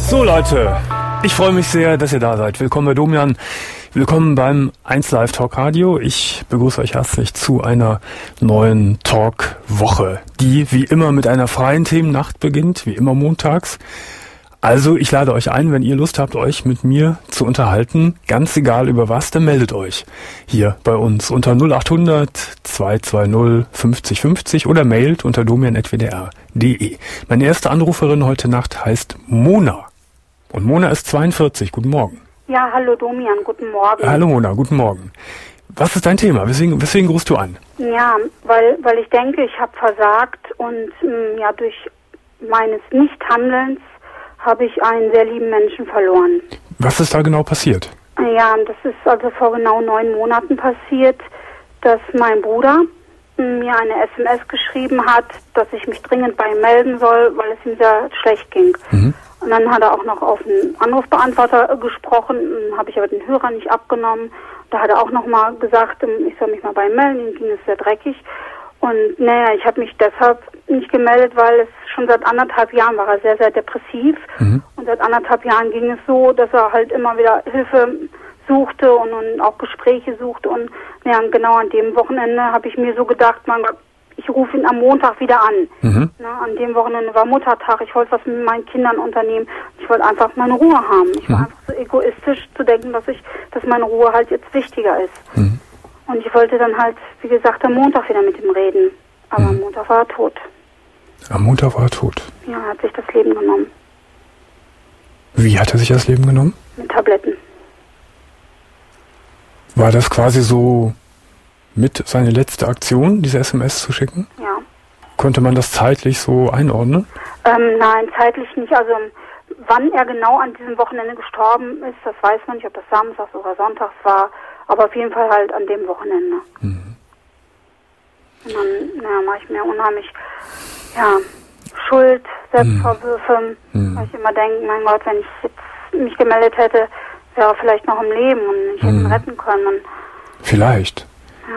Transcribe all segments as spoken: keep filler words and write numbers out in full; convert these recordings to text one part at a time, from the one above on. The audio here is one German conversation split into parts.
So Leute, ich freue mich sehr, dass ihr da seid. Willkommen bei Domian, willkommen beim eins Live Talk Radio. Ich begrüße euch herzlich zu einer neuen Talk-Woche, die wie immer mit einer freien Themennacht beginnt, wie immer montags. Also ich lade euch ein, wenn ihr Lust habt, euch mit mir zu unterhalten, ganz egal über was, dann meldet euch hier bei uns unter null acht hundert zwei zwei null fünfzig fünfzig oder mailt unter domian at w d r punkt d e. Meine erste Anruferin heute Nacht heißt Mona. Und Mona ist zweiundvierzig. Guten Morgen. Ja, hallo Domian, guten Morgen. Hallo Mona, guten Morgen. Was ist dein Thema? Weswegen, weswegen rufst du an? Ja, weil, weil ich denke, ich habe versagt und mh, ja durch meines Nichthandelns habe ich einen sehr lieben Menschen verloren. Was ist da genau passiert? Ja, das ist also vor genau neun Monaten passiert, dass mein Bruder mir eine S M S geschrieben hat, dass ich mich dringend bei ihm melden soll, weil es ihm sehr schlecht ging. Mhm. Und dann hat er auch noch auf einen Anrufbeantworter gesprochen, habe ich aber den Hörer nicht abgenommen. Da hat er auch noch mal gesagt, ich soll mich mal bei ihm melden, ihm ging es sehr dreckig. Und naja, ich habe mich deshalb nicht gemeldet, weil es schon seit anderthalb Jahren war er sehr, sehr depressiv. Mhm. Und seit anderthalb Jahren ging es so, dass er halt immer wieder Hilfe suchte und, und auch Gespräche suchte. Und naja, genau an dem Wochenende habe ich mir so gedacht, mein Gott, ich rufe ihn am Montag wieder an. Mhm. Na, an dem Wochenende war Muttertag. Ich wollte was mit meinen Kindern unternehmen. Ich wollte einfach meine Ruhe haben. Ich war mhm. einfach so egoistisch zu denken, dass ich, dass meine Ruhe halt jetzt wichtiger ist. Mhm. Und ich wollte dann halt, wie gesagt, am Montag wieder mit ihm reden. Aber mhm. am Montag war er tot. Am Montag war er tot? Ja, er hat sich das Leben genommen. Wie hat er sich das Leben genommen? Mit Tabletten. War das quasi so mit seine letzte Aktion, diese S M S zu schicken? Ja. Konnte man das zeitlich so einordnen? Ähm, nein, zeitlich nicht. Also wann er genau an diesem Wochenende gestorben ist, das weiß man nicht, ob das samstags oder sonntags war. Aber auf jeden Fall halt an dem Wochenende. Mhm. Und dann naja, mache ich mir unheimlich ja, Schuld, Selbstvorwürfe. Mhm. Weil ich immer denke, mein Gott, wenn ich jetzt mich gemeldet hätte, wäre er vielleicht noch im Leben und ich hätte ihn retten können. Und vielleicht.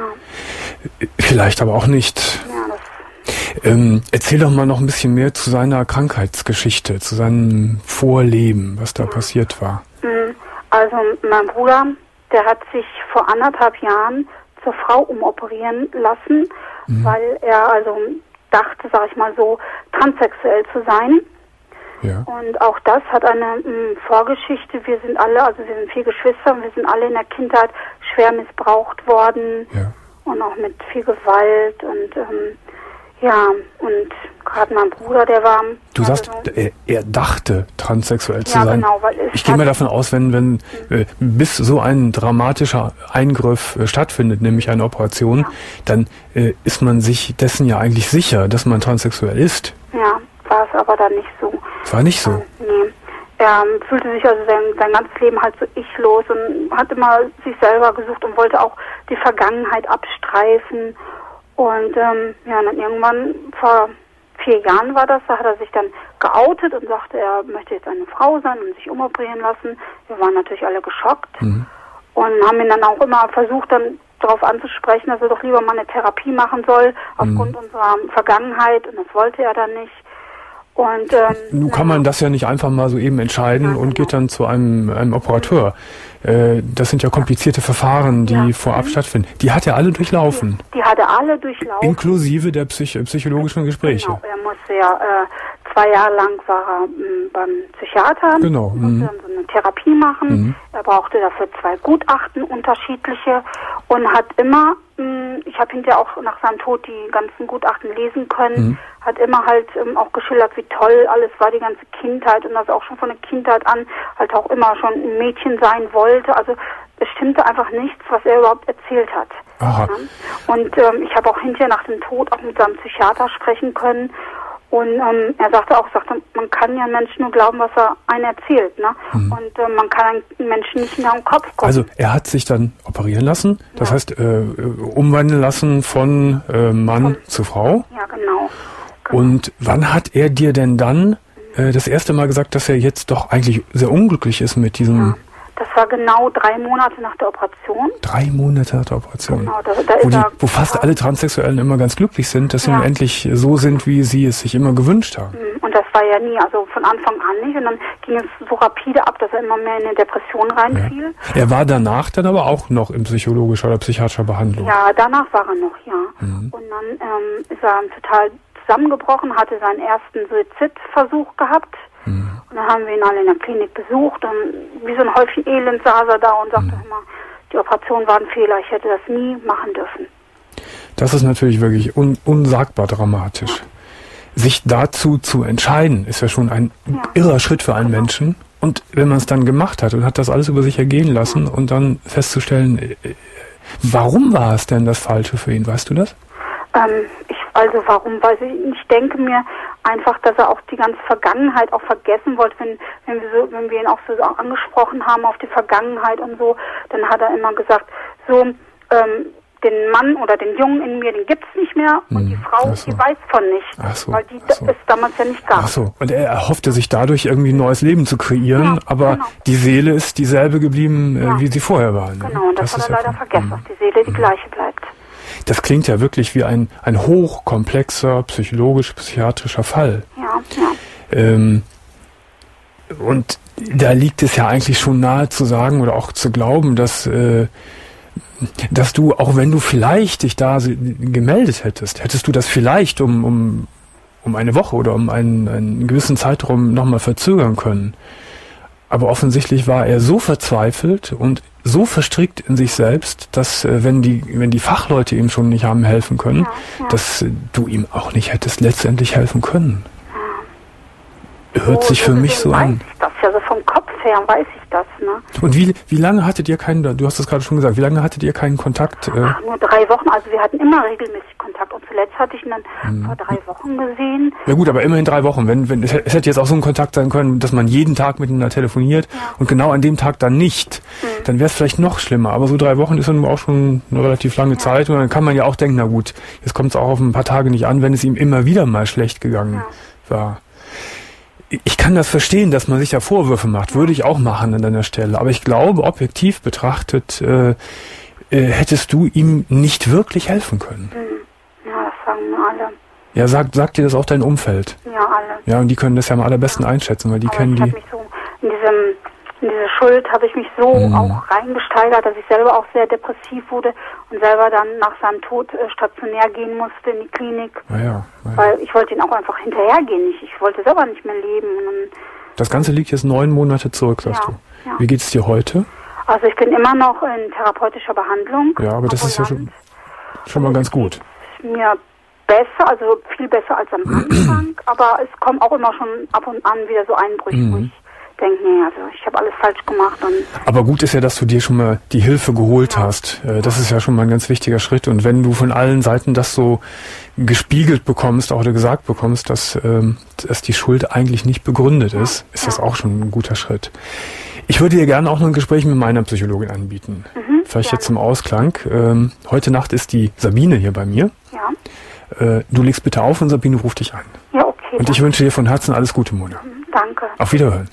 Ja. Vielleicht aber auch nicht. Ja, das ähm, erzähl doch mal noch ein bisschen mehr zu seiner Krankheitsgeschichte, zu seinem Vorleben, was da ja. passiert war. Also mein Bruder, der hat sich vor anderthalb Jahren zur Frau umoperieren lassen, mhm. weil er also dachte, sag ich mal so, transsexuell zu sein. Ja. Und auch das hat eine m, Vorgeschichte. Wir sind alle, also wir sind vier Geschwister und wir sind alle in der Kindheit schwer missbraucht worden. Ja. Und auch mit viel Gewalt und ähm, ja, und gerade mein Bruder, der war... Du sagst, also, er, er dachte, transsexuell zu ja, sein. Genau, weil es ich gehe mal davon aus, wenn, wenn mhm. äh, bis so ein dramatischer Eingriff äh, stattfindet, nämlich eine Operation, ja. dann äh, ist man sich dessen ja eigentlich sicher, dass man transsexuell ist. Ja, war es aber dann nicht so. War nicht so? Ähm, nee. Er ähm, fühlte sich also sein, sein ganzes Leben halt so ichlos und hat immer sich selber gesucht und wollte auch die Vergangenheit abstreifen. Und ähm, ja, dann irgendwann, vor vier Jahren war das, da hat er sich dann geoutet und sagte, er möchte jetzt eine Frau sein und sich umoperieren lassen. Wir waren natürlich alle geschockt mhm. und haben ihn dann auch immer versucht, dann darauf anzusprechen, dass er doch lieber mal eine Therapie machen soll, aufgrund mhm. unserer Vergangenheit. Und das wollte er dann nicht. Und, ähm, Nun kann man das ja nicht einfach mal so eben entscheiden ja, und genau. geht dann zu einem, einem Operateur. Äh, das sind ja komplizierte Verfahren, die ja. vorab mhm. stattfinden. Die hat er alle durchlaufen. Die, die hat er alle durchlaufen. Inklusive der Psych psychologischen Gespräche. Genau, er musste ja, äh, zwei Jahre lang war er mh, beim Psychiater. Genau. Musste mhm. dann so eine Therapie machen. Mhm. Er brauchte dafür zwei Gutachten, unterschiedliche. Und hat immer, mh, ich habe hinterher auch nach seinem Tod die ganzen Gutachten lesen können, mhm. hat immer halt ähm, auch geschildert, wie toll alles war, die ganze Kindheit. Und dass er auch schon von der Kindheit an halt auch immer schon ein Mädchen sein wollte. Also es stimmte einfach nichts, was er überhaupt erzählt hat. Aha. Ja? Und ähm, ich habe auch hinterher nach dem Tod auch mit seinem Psychiater sprechen können. Und ähm, er sagte auch, sagte, man kann ja Menschen nur glauben, was er einen erzählt. Ne? Mhm. Und äh, man kann einen Menschen nicht in den Kopf gucken. Also er hat sich dann operieren lassen, das ja. heißt äh, umwandeln lassen von äh, Mann von, zu Frau. Ja, genau. genau. Und wann hat er dir denn dann äh, das erste Mal gesagt, dass er jetzt doch eigentlich sehr unglücklich ist mit diesem... Ja. Das war genau drei Monate nach der Operation. Drei Monate nach der Operation. Genau, da, da wo, ist die, er, wo fast ja. alle Transsexuellen immer ganz glücklich sind, dass sie Ja. nun endlich so sind, wie sie es sich immer gewünscht haben. Und das war ja nie, also von Anfang an nicht. Und dann ging es so rapide ab, dass er immer mehr in eine Depression reinfiel. Ja. Er war danach dann aber auch noch in psychologischer oder psychiatrischer Behandlung. Ja, danach war er noch, ja. Mhm. Und dann ähm, ist er total zusammengebrochen, hatte seinen ersten Suizidversuch gehabt. Mhm. Und dann haben wir ihn alle in der Klinik besucht und wie so ein Häufchen Elend saß er da und sagte mhm. immer, die Operation war ein Fehler, ich hätte das nie machen dürfen. Das ist natürlich wirklich un unsagbar dramatisch. Ja. Sich dazu zu entscheiden, ist ja schon ein ja. irrer Schritt für einen genau. Menschen. Und wenn man es dann gemacht hat und hat das alles über sich ergehen lassen ja. und dann festzustellen, äh, warum war es denn das Falsche für ihn, weißt du das? Ähm, ich, also warum weiß ich, ich denke mir einfach, dass er auch die ganze Vergangenheit auch vergessen wollte, wenn, wenn wir so, wenn wir ihn auch so angesprochen haben auf die Vergangenheit und so, dann hat er immer gesagt, so, ähm, den Mann oder den Jungen in mir, den gibt's nicht mehr und hm, die Frau, so. die weiß von nichts, so, weil die so. es damals ja nicht gab. Ach so, und er erhoffte sich dadurch irgendwie ein neues Leben zu kreieren, ja, aber genau. die Seele ist dieselbe geblieben, äh, ja. wie sie vorher war. Ne? Genau, und das, das hat er leider ja vergessen, dass die Seele die gleiche bleibt. Das klingt ja wirklich wie ein, ein hochkomplexer, psychologisch-psychiatrischer Fall. Ja, ja. Ähm, und da liegt es ja eigentlich schon nahe zu sagen oder auch zu glauben, dass, äh, dass du, auch wenn du vielleicht dich da gemeldet hättest, hättest du das vielleicht um, um, um eine Woche oder um einen, einen gewissen Zeitraum nochmal verzögern können. Aber offensichtlich war er so verzweifelt und so verstrickt in sich selbst, dass äh, wenn die wenn die Fachleute ihm schon nicht haben helfen können, ja, ja. dass äh, du ihm auch nicht hättest letztendlich helfen können. Ja. Hört so, sich für mich so an. Ich das ja so vom Kopf her weiß ich das, ne? Und wie wie lange hattet ihr keinen? Du hast das gerade schon gesagt. Wie lange hattet ihr keinen Kontakt? Äh? Ach, nur drei Wochen. Also wir hatten immer regelmäßig Kontakt. Und zuletzt hatte ich ihn dann hm. vor drei Wochen gesehen. Ja gut, aber immerhin drei Wochen. Wenn wenn es, es hätte jetzt auch so ein Kontakt sein können, dass man jeden Tag miteinander telefoniert ja. und genau an dem Tag dann nicht, hm. dann wäre es vielleicht noch schlimmer. Aber so drei Wochen ist dann auch schon eine relativ lange ja. Zeit. Und dann kann man ja auch denken, na gut, jetzt kommt es auch auf ein paar Tage nicht an, wenn es ihm immer wieder mal schlecht gegangen ja. war. Ich kann das verstehen, dass man sich da Vorwürfe macht. Würde ich auch machen an deiner Stelle. Aber ich glaube, objektiv betrachtet, äh, äh, hättest du ihm nicht wirklich helfen können. Ja, das sagen mir alle. Ja, sagt sagt dir das auch dein Umfeld? Ja, alle. Ja, und die können das ja am allerbesten ja. einschätzen, weil die Aber kennen ich die... Mich so in diesem in diese Schuld habe ich mich so mhm. auch reingesteigert, dass ich selber auch sehr depressiv wurde und selber dann nach seinem Tod äh, stationär gehen musste in die Klinik. Ja, ja, ja. Weil ich wollte ihn auch einfach hinterhergehen. Ich, ich wollte selber nicht mehr leben. Und dann, das Ganze liegt jetzt neun Monate zurück, sagst ja, du. Ja. Wie geht es dir heute? Also ich bin immer noch in therapeutischer Behandlung. Ja, aber das ist ja schon, schon mal ganz gut. Mir besser, also viel besser als am Anfang, aber es kommen auch immer schon ab und an wieder so Einbrüche, mhm. wo ich denke, nee, also ich habe alles falsch gemacht. Und aber gut ist ja, dass du dir schon mal die Hilfe geholt ja. hast. Das ist ja schon mal ein ganz wichtiger Schritt. Und wenn du von allen Seiten das so gespiegelt bekommst, auch oder gesagt bekommst, dass, dass die Schuld eigentlich nicht begründet ist, ist ja. das auch schon ein guter Schritt. Ich würde dir gerne auch noch ein Gespräch mit meiner Psychologin anbieten. Mhm, Vielleicht gerne. Jetzt zum Ausklang. Heute Nacht ist die Sabine hier bei mir. Ja. Du legst bitte auf und Sabine ruft dich an. Ja, okay. Und danke. Ich wünsche dir von Herzen alles Gute, Mona. Danke. Auf Wiederhören.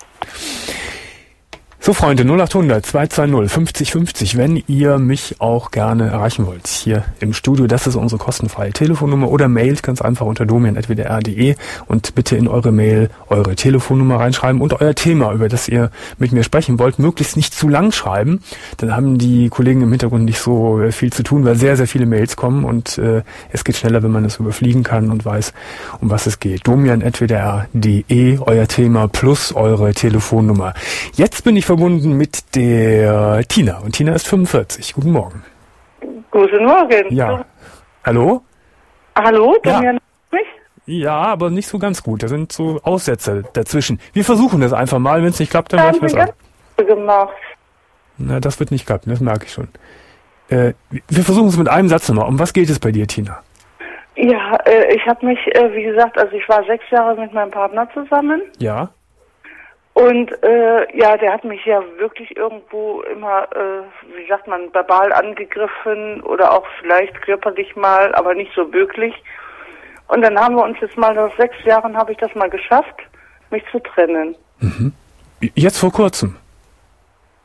So, Freunde, null acht hundert zwei zwei null fünfzig fünfzig, wenn ihr mich auch gerne erreichen wollt, hier im Studio, das ist unsere kostenfreie Telefonnummer oder mailt ganz einfach unter domian at w d r punkt d e und bitte in eure Mail eure Telefonnummer reinschreiben und euer Thema, über das ihr mit mir sprechen wollt, möglichst nicht zu lang schreiben, dann haben die Kollegen im Hintergrund nicht so viel zu tun, weil sehr, sehr viele Mails kommen und äh, es geht schneller, wenn man es überfliegen kann und weiß, um was es geht. domian at w d r punkt d e, euer Thema plus eure Telefonnummer. Jetzt bin ich verbunden mit der Tina. Und Tina ist fünfundvierzig. Guten Morgen. Guten Morgen. Ja. Hallo? Hallo, du ja. mir mich? Ja, aber nicht so ganz gut. Da sind so Aussätze dazwischen. Wir versuchen das einfach mal. Wenn es nicht klappt, dann haben wir das auch. Gemacht. Na, das wird nicht klappen. Das merke ich schon. Äh, wir versuchen es mit einem Satz nochmal. Um was geht es bei dir, Tina? Ja, äh, ich habe mich, äh, wie gesagt, also ich war sechs Jahre mit meinem Partner zusammen. Ja. Und äh, ja, der hat mich ja wirklich irgendwo immer, äh, wie sagt man, verbal angegriffen oder auch vielleicht körperlich mal, aber nicht so wirklich. Und dann haben wir uns jetzt mal nach sechs Jahren habe ich das mal geschafft, mich zu trennen. Mhm. Jetzt vor kurzem?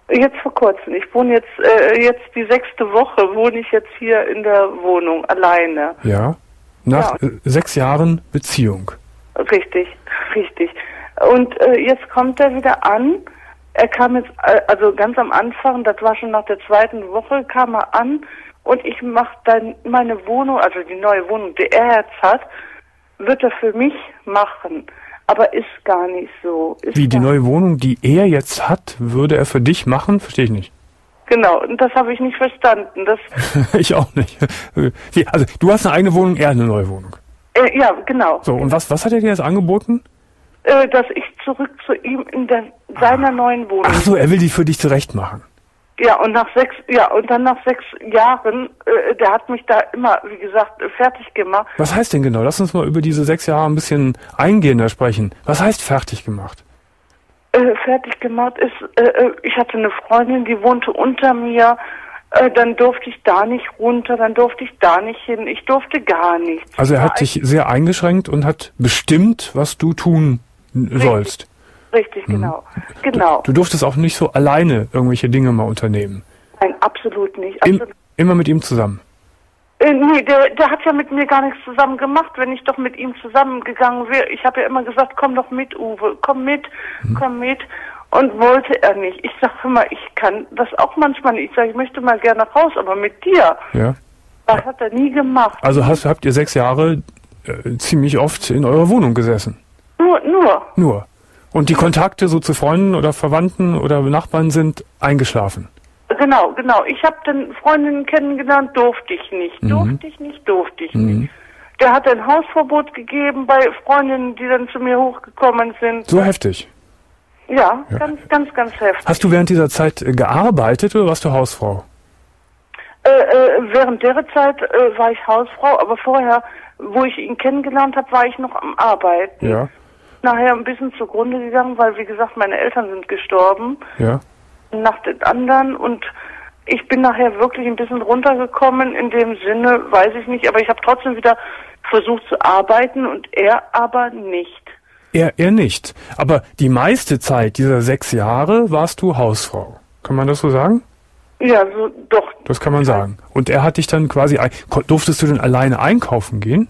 Jetzt vor kurzem. Ich wohne jetzt, äh, jetzt die sechste Woche, wohne ich jetzt hier in der Wohnung, alleine. Ja, nach Ja. äh, sechs Jahren Beziehung. Richtig, richtig. Und äh, jetzt kommt er wieder an. Er kam jetzt, äh, also ganz am Anfang, das war schon nach der zweiten Woche, kam er an und ich mache dann meine Wohnung, also die neue Wohnung, die er jetzt hat, wird er für mich machen. Aber ist gar nicht so. Ist Wie, die gar neue Wohnung, die er jetzt hat, würde er für dich machen? Verstehe ich nicht. Genau, und das habe ich nicht verstanden. Das, Ich auch nicht. Wie, also, du hast eine eigene Wohnung, er hat eine neue Wohnung. äh, ja, genau. So, und was, was hat er dir jetzt angeboten? Äh, dass ich zurück zu ihm in der, seiner neuen Wohnung. Ach so, er will die für dich zurecht machen. Ja, und nach sechs, ja, und dann nach sechs Jahren, äh, der hat mich da immer, wie gesagt, äh, fertig gemacht. Was heißt denn genau? Lass uns mal über diese sechs Jahre ein bisschen eingehender sprechen. Was heißt fertig gemacht? Äh, fertig gemacht ist, äh, ich hatte eine Freundin, die wohnte unter mir, äh, dann durfte ich da nicht runter, dann durfte ich da nicht hin, ich durfte gar nichts. Also er War hat dich sehr eingeschränkt und hat bestimmt, was du tun sollst. Richtig, genau, genau. Du durftest auch nicht so alleine irgendwelche Dinge mal unternehmen. Nein, absolut nicht. Im, Absolut. immer mit ihm zusammen. Äh, nee, der, der hat ja mit mir gar nichts zusammen gemacht, wenn ich doch mit ihm zusammengegangen wäre. Ich habe ja immer gesagt, komm doch mit, Uwe, komm mit, Mhm. komm mit. Und wollte er nicht. Ich sag immer, ich kann das auch manchmal nicht. Ich sage, ich möchte mal gerne raus, aber mit dir. Ja. Das hat er nie gemacht. Also hast, habt ihr sechs Jahre äh, ziemlich oft in eurer Wohnung gesessen. Nur, nur. Nur. Und die Kontakte so zu Freunden oder Verwandten oder Nachbarn sind eingeschlafen. Genau, genau. Ich habe dann Freundinnen kennengelernt, durfte ich nicht. Mhm. Durfte ich nicht, durfte ich Mhm. nicht. Der hat ein Hausverbot gegeben bei Freundinnen, die dann zu mir hochgekommen sind. So heftig. Ja, Ja. ganz, ganz, ganz heftig. Hast du während dieser Zeit äh, gearbeitet oder warst du Hausfrau? Äh, äh, während der Zeit äh, war ich Hausfrau, aber vorher, wo ich ihn kennengelernt habe, war ich noch am Arbeiten. Ja. Nachher ein bisschen zugrunde gegangen, weil, wie gesagt, meine Eltern sind gestorben. Ja. Nach den anderen, und ich bin nachher wirklich ein bisschen runtergekommen, in dem Sinne, weiß ich nicht, aber ich habe trotzdem wieder versucht zu arbeiten und er aber nicht. Er, er nicht. Aber die meiste Zeit dieser sechs Jahre warst du Hausfrau. Kann man das so sagen? Ja, so, doch. Das kann man sagen. Und er hat dich dann quasi, ein- ko- durftest du denn alleine einkaufen gehen?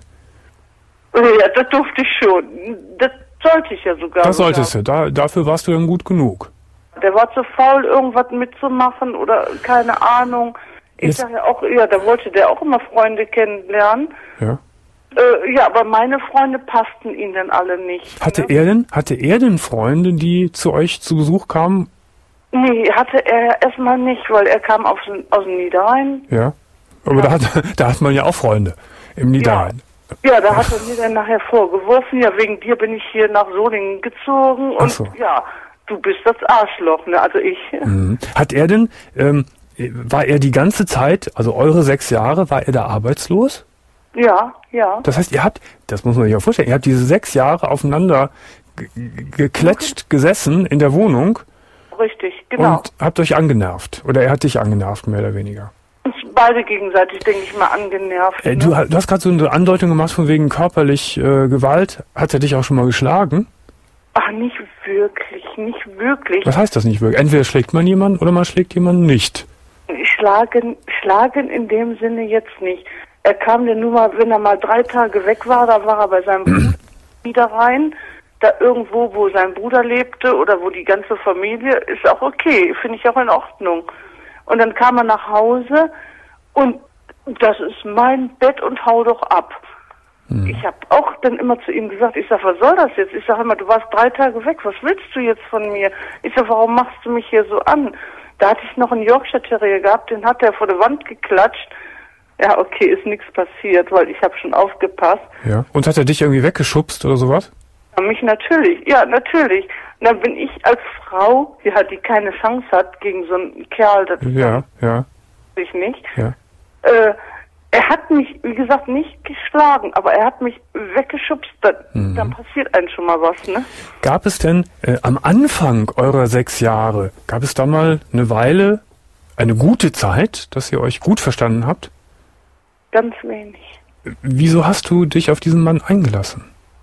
Ja, das durfte ich schon. Das sollte ich ja sogar. Das solltest du. Da, dafür warst du dann gut genug. Der war zu faul, irgendwas mitzumachen oder keine Ahnung. Ich Jetzt- sage ja auch, ja, da wollte der auch immer Freunde kennenlernen. Ja. Äh, ja, aber meine Freunde passten ihm dann alle nicht. Hatte ne? er denn, hatte er denn Freunde, die zu euch zu Besuch kamen? Nee, hatte er erstmal nicht, weil er kam aus, aus dem Niederrhein. Ja. Aber Ja. da hat, da hat man ja auch Freunde im Niederrhein. Ja, da hat er mir dann nachher vorgeworfen, ja, wegen dir bin ich hier nach Solingen gezogen und Ach so. ja, du bist das Arschloch, ne, also ich. Mhm. Hat er denn, ähm, war er die ganze Zeit, also eure sechs Jahre, war er da arbeitslos? Ja, ja. Das heißt, ihr habt, das muss man sich auch vorstellen, ihr habt diese sechs Jahre aufeinander ge- ge- geklatscht gesessen in der Wohnung Richtig, genau. und habt euch angenervt. Oder er hat dich angenervt, mehr oder weniger. Uns beide gegenseitig, denke ich mal, angenervt. Äh, ne? du, ha- du hast gerade so eine Andeutung gemacht von wegen körperlich äh, Gewalt. Hat er dich auch schon mal geschlagen? Ach, nicht wirklich, nicht wirklich. Was heißt das nicht wirklich? Entweder schlägt man jemanden oder man schlägt jemanden nicht. Schlagen, schlagen in dem Sinne jetzt nicht. Er kam dann nur mal, wenn er mal drei Tage weg war, da war er bei seinem Bruder wieder rein. Da irgendwo, wo sein Bruder lebte oder wo die ganze Familie, ist auch okay, finde ich auch in Ordnung. Und dann kam er nach Hause und das ist mein Bett und hau doch ab. Hm. Ich habe auch dann immer zu ihm gesagt, ich sag, was soll das jetzt? Ich sag immer, du warst drei Tage weg, was willst du jetzt von mir? Ich sag, warum machst du mich hier so an? Da hatte ich noch einen Yorkshire Terrier gehabt, den hat er vor der Wand geklatscht. Ja, okay, ist nichts passiert, weil ich habe schon aufgepasst. Ja. Und hat er dich irgendwie weggeschubst oder sowas? Ja, mich natürlich, ja, natürlich. Und dann bin ich als Frau, die halt die keine Chance hat gegen so einen Kerl, das Ja, ja, ich nicht. ja. Äh, er hat mich, wie gesagt, nicht geschlagen, aber er hat mich weggeschubst, da, Mhm. dann passiert einem schon mal was, ne? Gab es denn äh, am Anfang eurer sechs Jahre, gab es da mal eine Weile, eine gute Zeit, dass ihr euch gut verstanden habt? Ganz wenig. Wieso hast du dich auf diesen Mann eingelassen?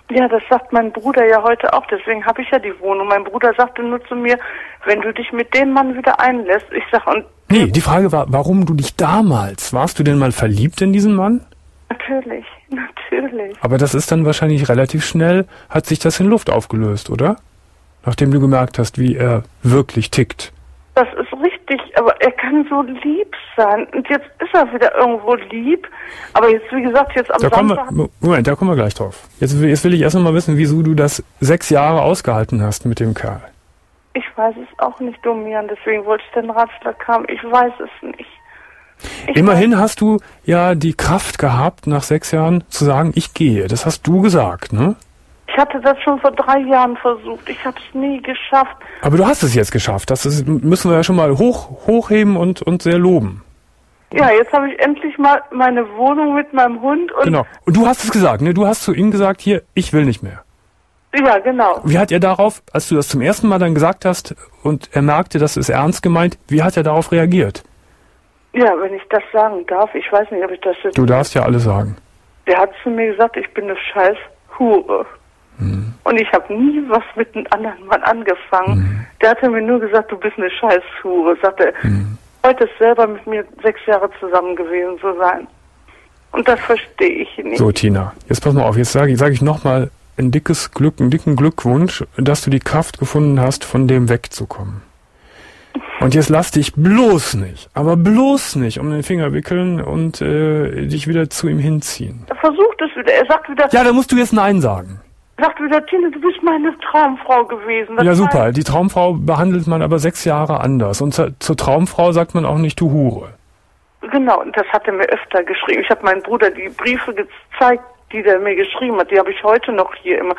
Ja, das sagt mein Bruder ja heute auch, deswegen habe ich ja die Wohnung. Mein Bruder sagte nur zu mir, wenn du dich mit dem Mann wieder einlässt, ich sag und... Nee, die Frage war, warum du dich damals, warst du denn mal verliebt in diesen Mann? Natürlich, natürlich. Aber das ist dann wahrscheinlich relativ schnell, hat sich das in Luft aufgelöst, oder? Nachdem du gemerkt hast, wie er wirklich tickt. Das ist richtig, aber er kann so lieb sein. Und jetzt ist er wieder irgendwo lieb. Aber jetzt, wie gesagt, jetzt am da Samstag... Kommen wir, Moment, da kommen wir gleich drauf. Jetzt, jetzt will ich erst noch mal wissen, wieso du das sechs Jahre ausgehalten hast mit dem Kerl. Ich weiß es auch nicht, Domian. Deswegen wollte ich den Ratschlag haben. Ich weiß es nicht. Ich Immerhin weiß, hast du ja die Kraft gehabt, nach sechs Jahren zu sagen, ich gehe. Das hast du gesagt, ne? ich hatte das schon vor drei Jahren versucht. Ich habe es nie geschafft. Aber du hast es jetzt geschafft. Das ist, müssen wir ja schon mal hoch, hochheben und, und sehr loben. Ja, jetzt habe ich endlich mal meine Wohnung mit meinem Hund. Und genau. Und du hast es gesagt, ne? Du hast zu ihm gesagt, hier, ich will nicht mehr. Ja, genau. Wie hat er darauf, als du das zum ersten Mal dann gesagt hast und er merkte, das ist ernst gemeint, wie hat er darauf reagiert? Ja, wenn ich das sagen darf, ich weiß nicht, ob ich das jetzt... Du darfst ja alles sagen. Der hat zu mir gesagt, ich bin eine scheiß Hure. Hm. Und ich habe nie was mit einem anderen Mann angefangen. Hm. Der hatte mir nur gesagt, du bist eine scheiß Hure. Sagte, hm. heute ist selber mit mir sechs Jahre zusammen gewesen zu sein. Und das verstehe ich nicht. So, Tina, jetzt pass mal auf, jetzt sage ich, sag ich nochmal ein dickes Glück, einen dicken Glückwunsch, dass du die Kraft gefunden hast, von dem wegzukommen. Und jetzt lass dich bloß nicht, aber bloß nicht um den Finger wickeln und äh, dich wieder zu ihm hinziehen. Er versucht es wieder, er sagt wieder... Ja, da musst du jetzt Nein sagen. Er sagt wieder, Tina, du bist meine Traumfrau gewesen. Das ja, super, die Traumfrau behandelt man aber sechs Jahre anders. Und zur, zur Traumfrau sagt man auch nicht, du Hure. Genau, und das hat er mir öfter geschrieben. Ich habe meinem Bruder die Briefe gezeigt, die der mir geschrieben hat. Die habe ich heute noch hier immer.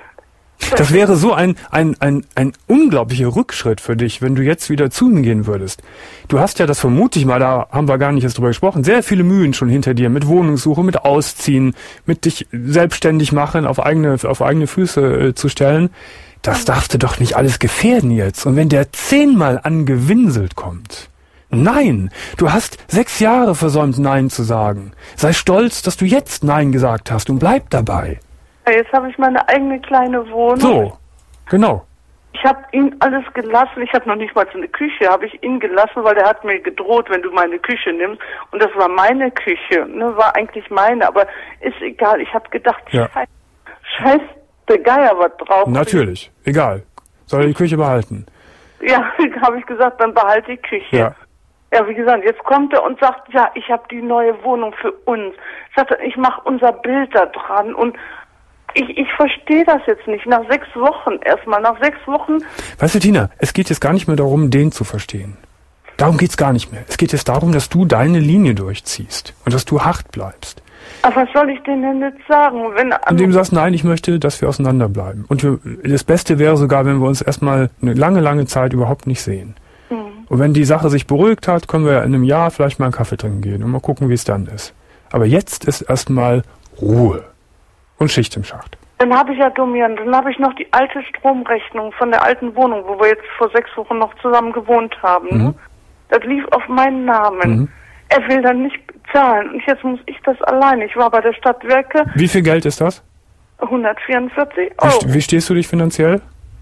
Das wäre so ein, ein, ein, ein unglaublicher Rückschritt für dich, wenn du jetzt wieder zu ihm gehen würdest. Du hast ja, das vermute ich mal, da haben wir gar nicht jetzt drüber gesprochen, sehr viele Mühen schon hinter dir mit Wohnungssuche, mit Ausziehen, mit dich selbstständig machen, auf eigene, auf eigene Füße äh, zu stellen. Das darfst du doch nicht alles gefährden jetzt. Und wenn der zehnmal angewinselt kommt... Nein, du hast sechs Jahre versäumt, Nein zu sagen. Sei stolz, dass du jetzt Nein gesagt hast und bleib dabei. Ja, jetzt habe ich meine eigene kleine Wohnung. So, genau. Ich habe ihn alles gelassen. Ich habe noch nicht mal so eine Küche, habe ich ihn gelassen, weil der hat mir gedroht, wenn du meine Küche nimmst. Und das war meine Küche, ne, war eigentlich meine, aber ist egal. Ich habe gedacht, ja. scheiß, scheiß der Geier was drauf. Natürlich, egal. Soll er die Küche behalten? Ja, habe ich gesagt, dann behalte die Küche. Ja. Ja, wie gesagt, jetzt kommt er und sagt, ja, ich habe die neue Wohnung für uns. Sagt er, ich mache unser Bild da dran und ich, ich verstehe das jetzt nicht. Nach sechs Wochen erstmal, nach sechs Wochen... Weißt du, Tina, es geht jetzt gar nicht mehr darum, den zu verstehen. Darum geht's gar nicht mehr. Es geht jetzt darum, dass du deine Linie durchziehst und dass du hart bleibst. Aber was soll ich denn denn jetzt sagen? Wenn Indem du sagst, nein, ich möchte, dass wir auseinanderbleiben. Und wir, das Beste wäre sogar, wenn wir uns erstmal eine lange, lange Zeit überhaupt nicht sehen. Und wenn die Sache sich beruhigt hat, können wir in einem Jahr vielleicht mal einen Kaffee trinken gehen und mal gucken, wie es dann ist. Aber jetzt ist erstmal Ruhe und Schicht im Schacht. Dann habe ich ja, Domian, dann habe ich noch die alte Stromrechnung von der alten Wohnung, wo wir jetzt vor sechs Wochen noch zusammen gewohnt haben. Mhm. Ne? Das lief auf meinen Namen. Mhm. Er will dann nicht bezahlen und jetzt muss ich das alleine. Ich war bei der Stadtwerke. Wie viel Geld ist das? hundertvierundvierzig Euro. Wie, wie stehst du dich finanziell?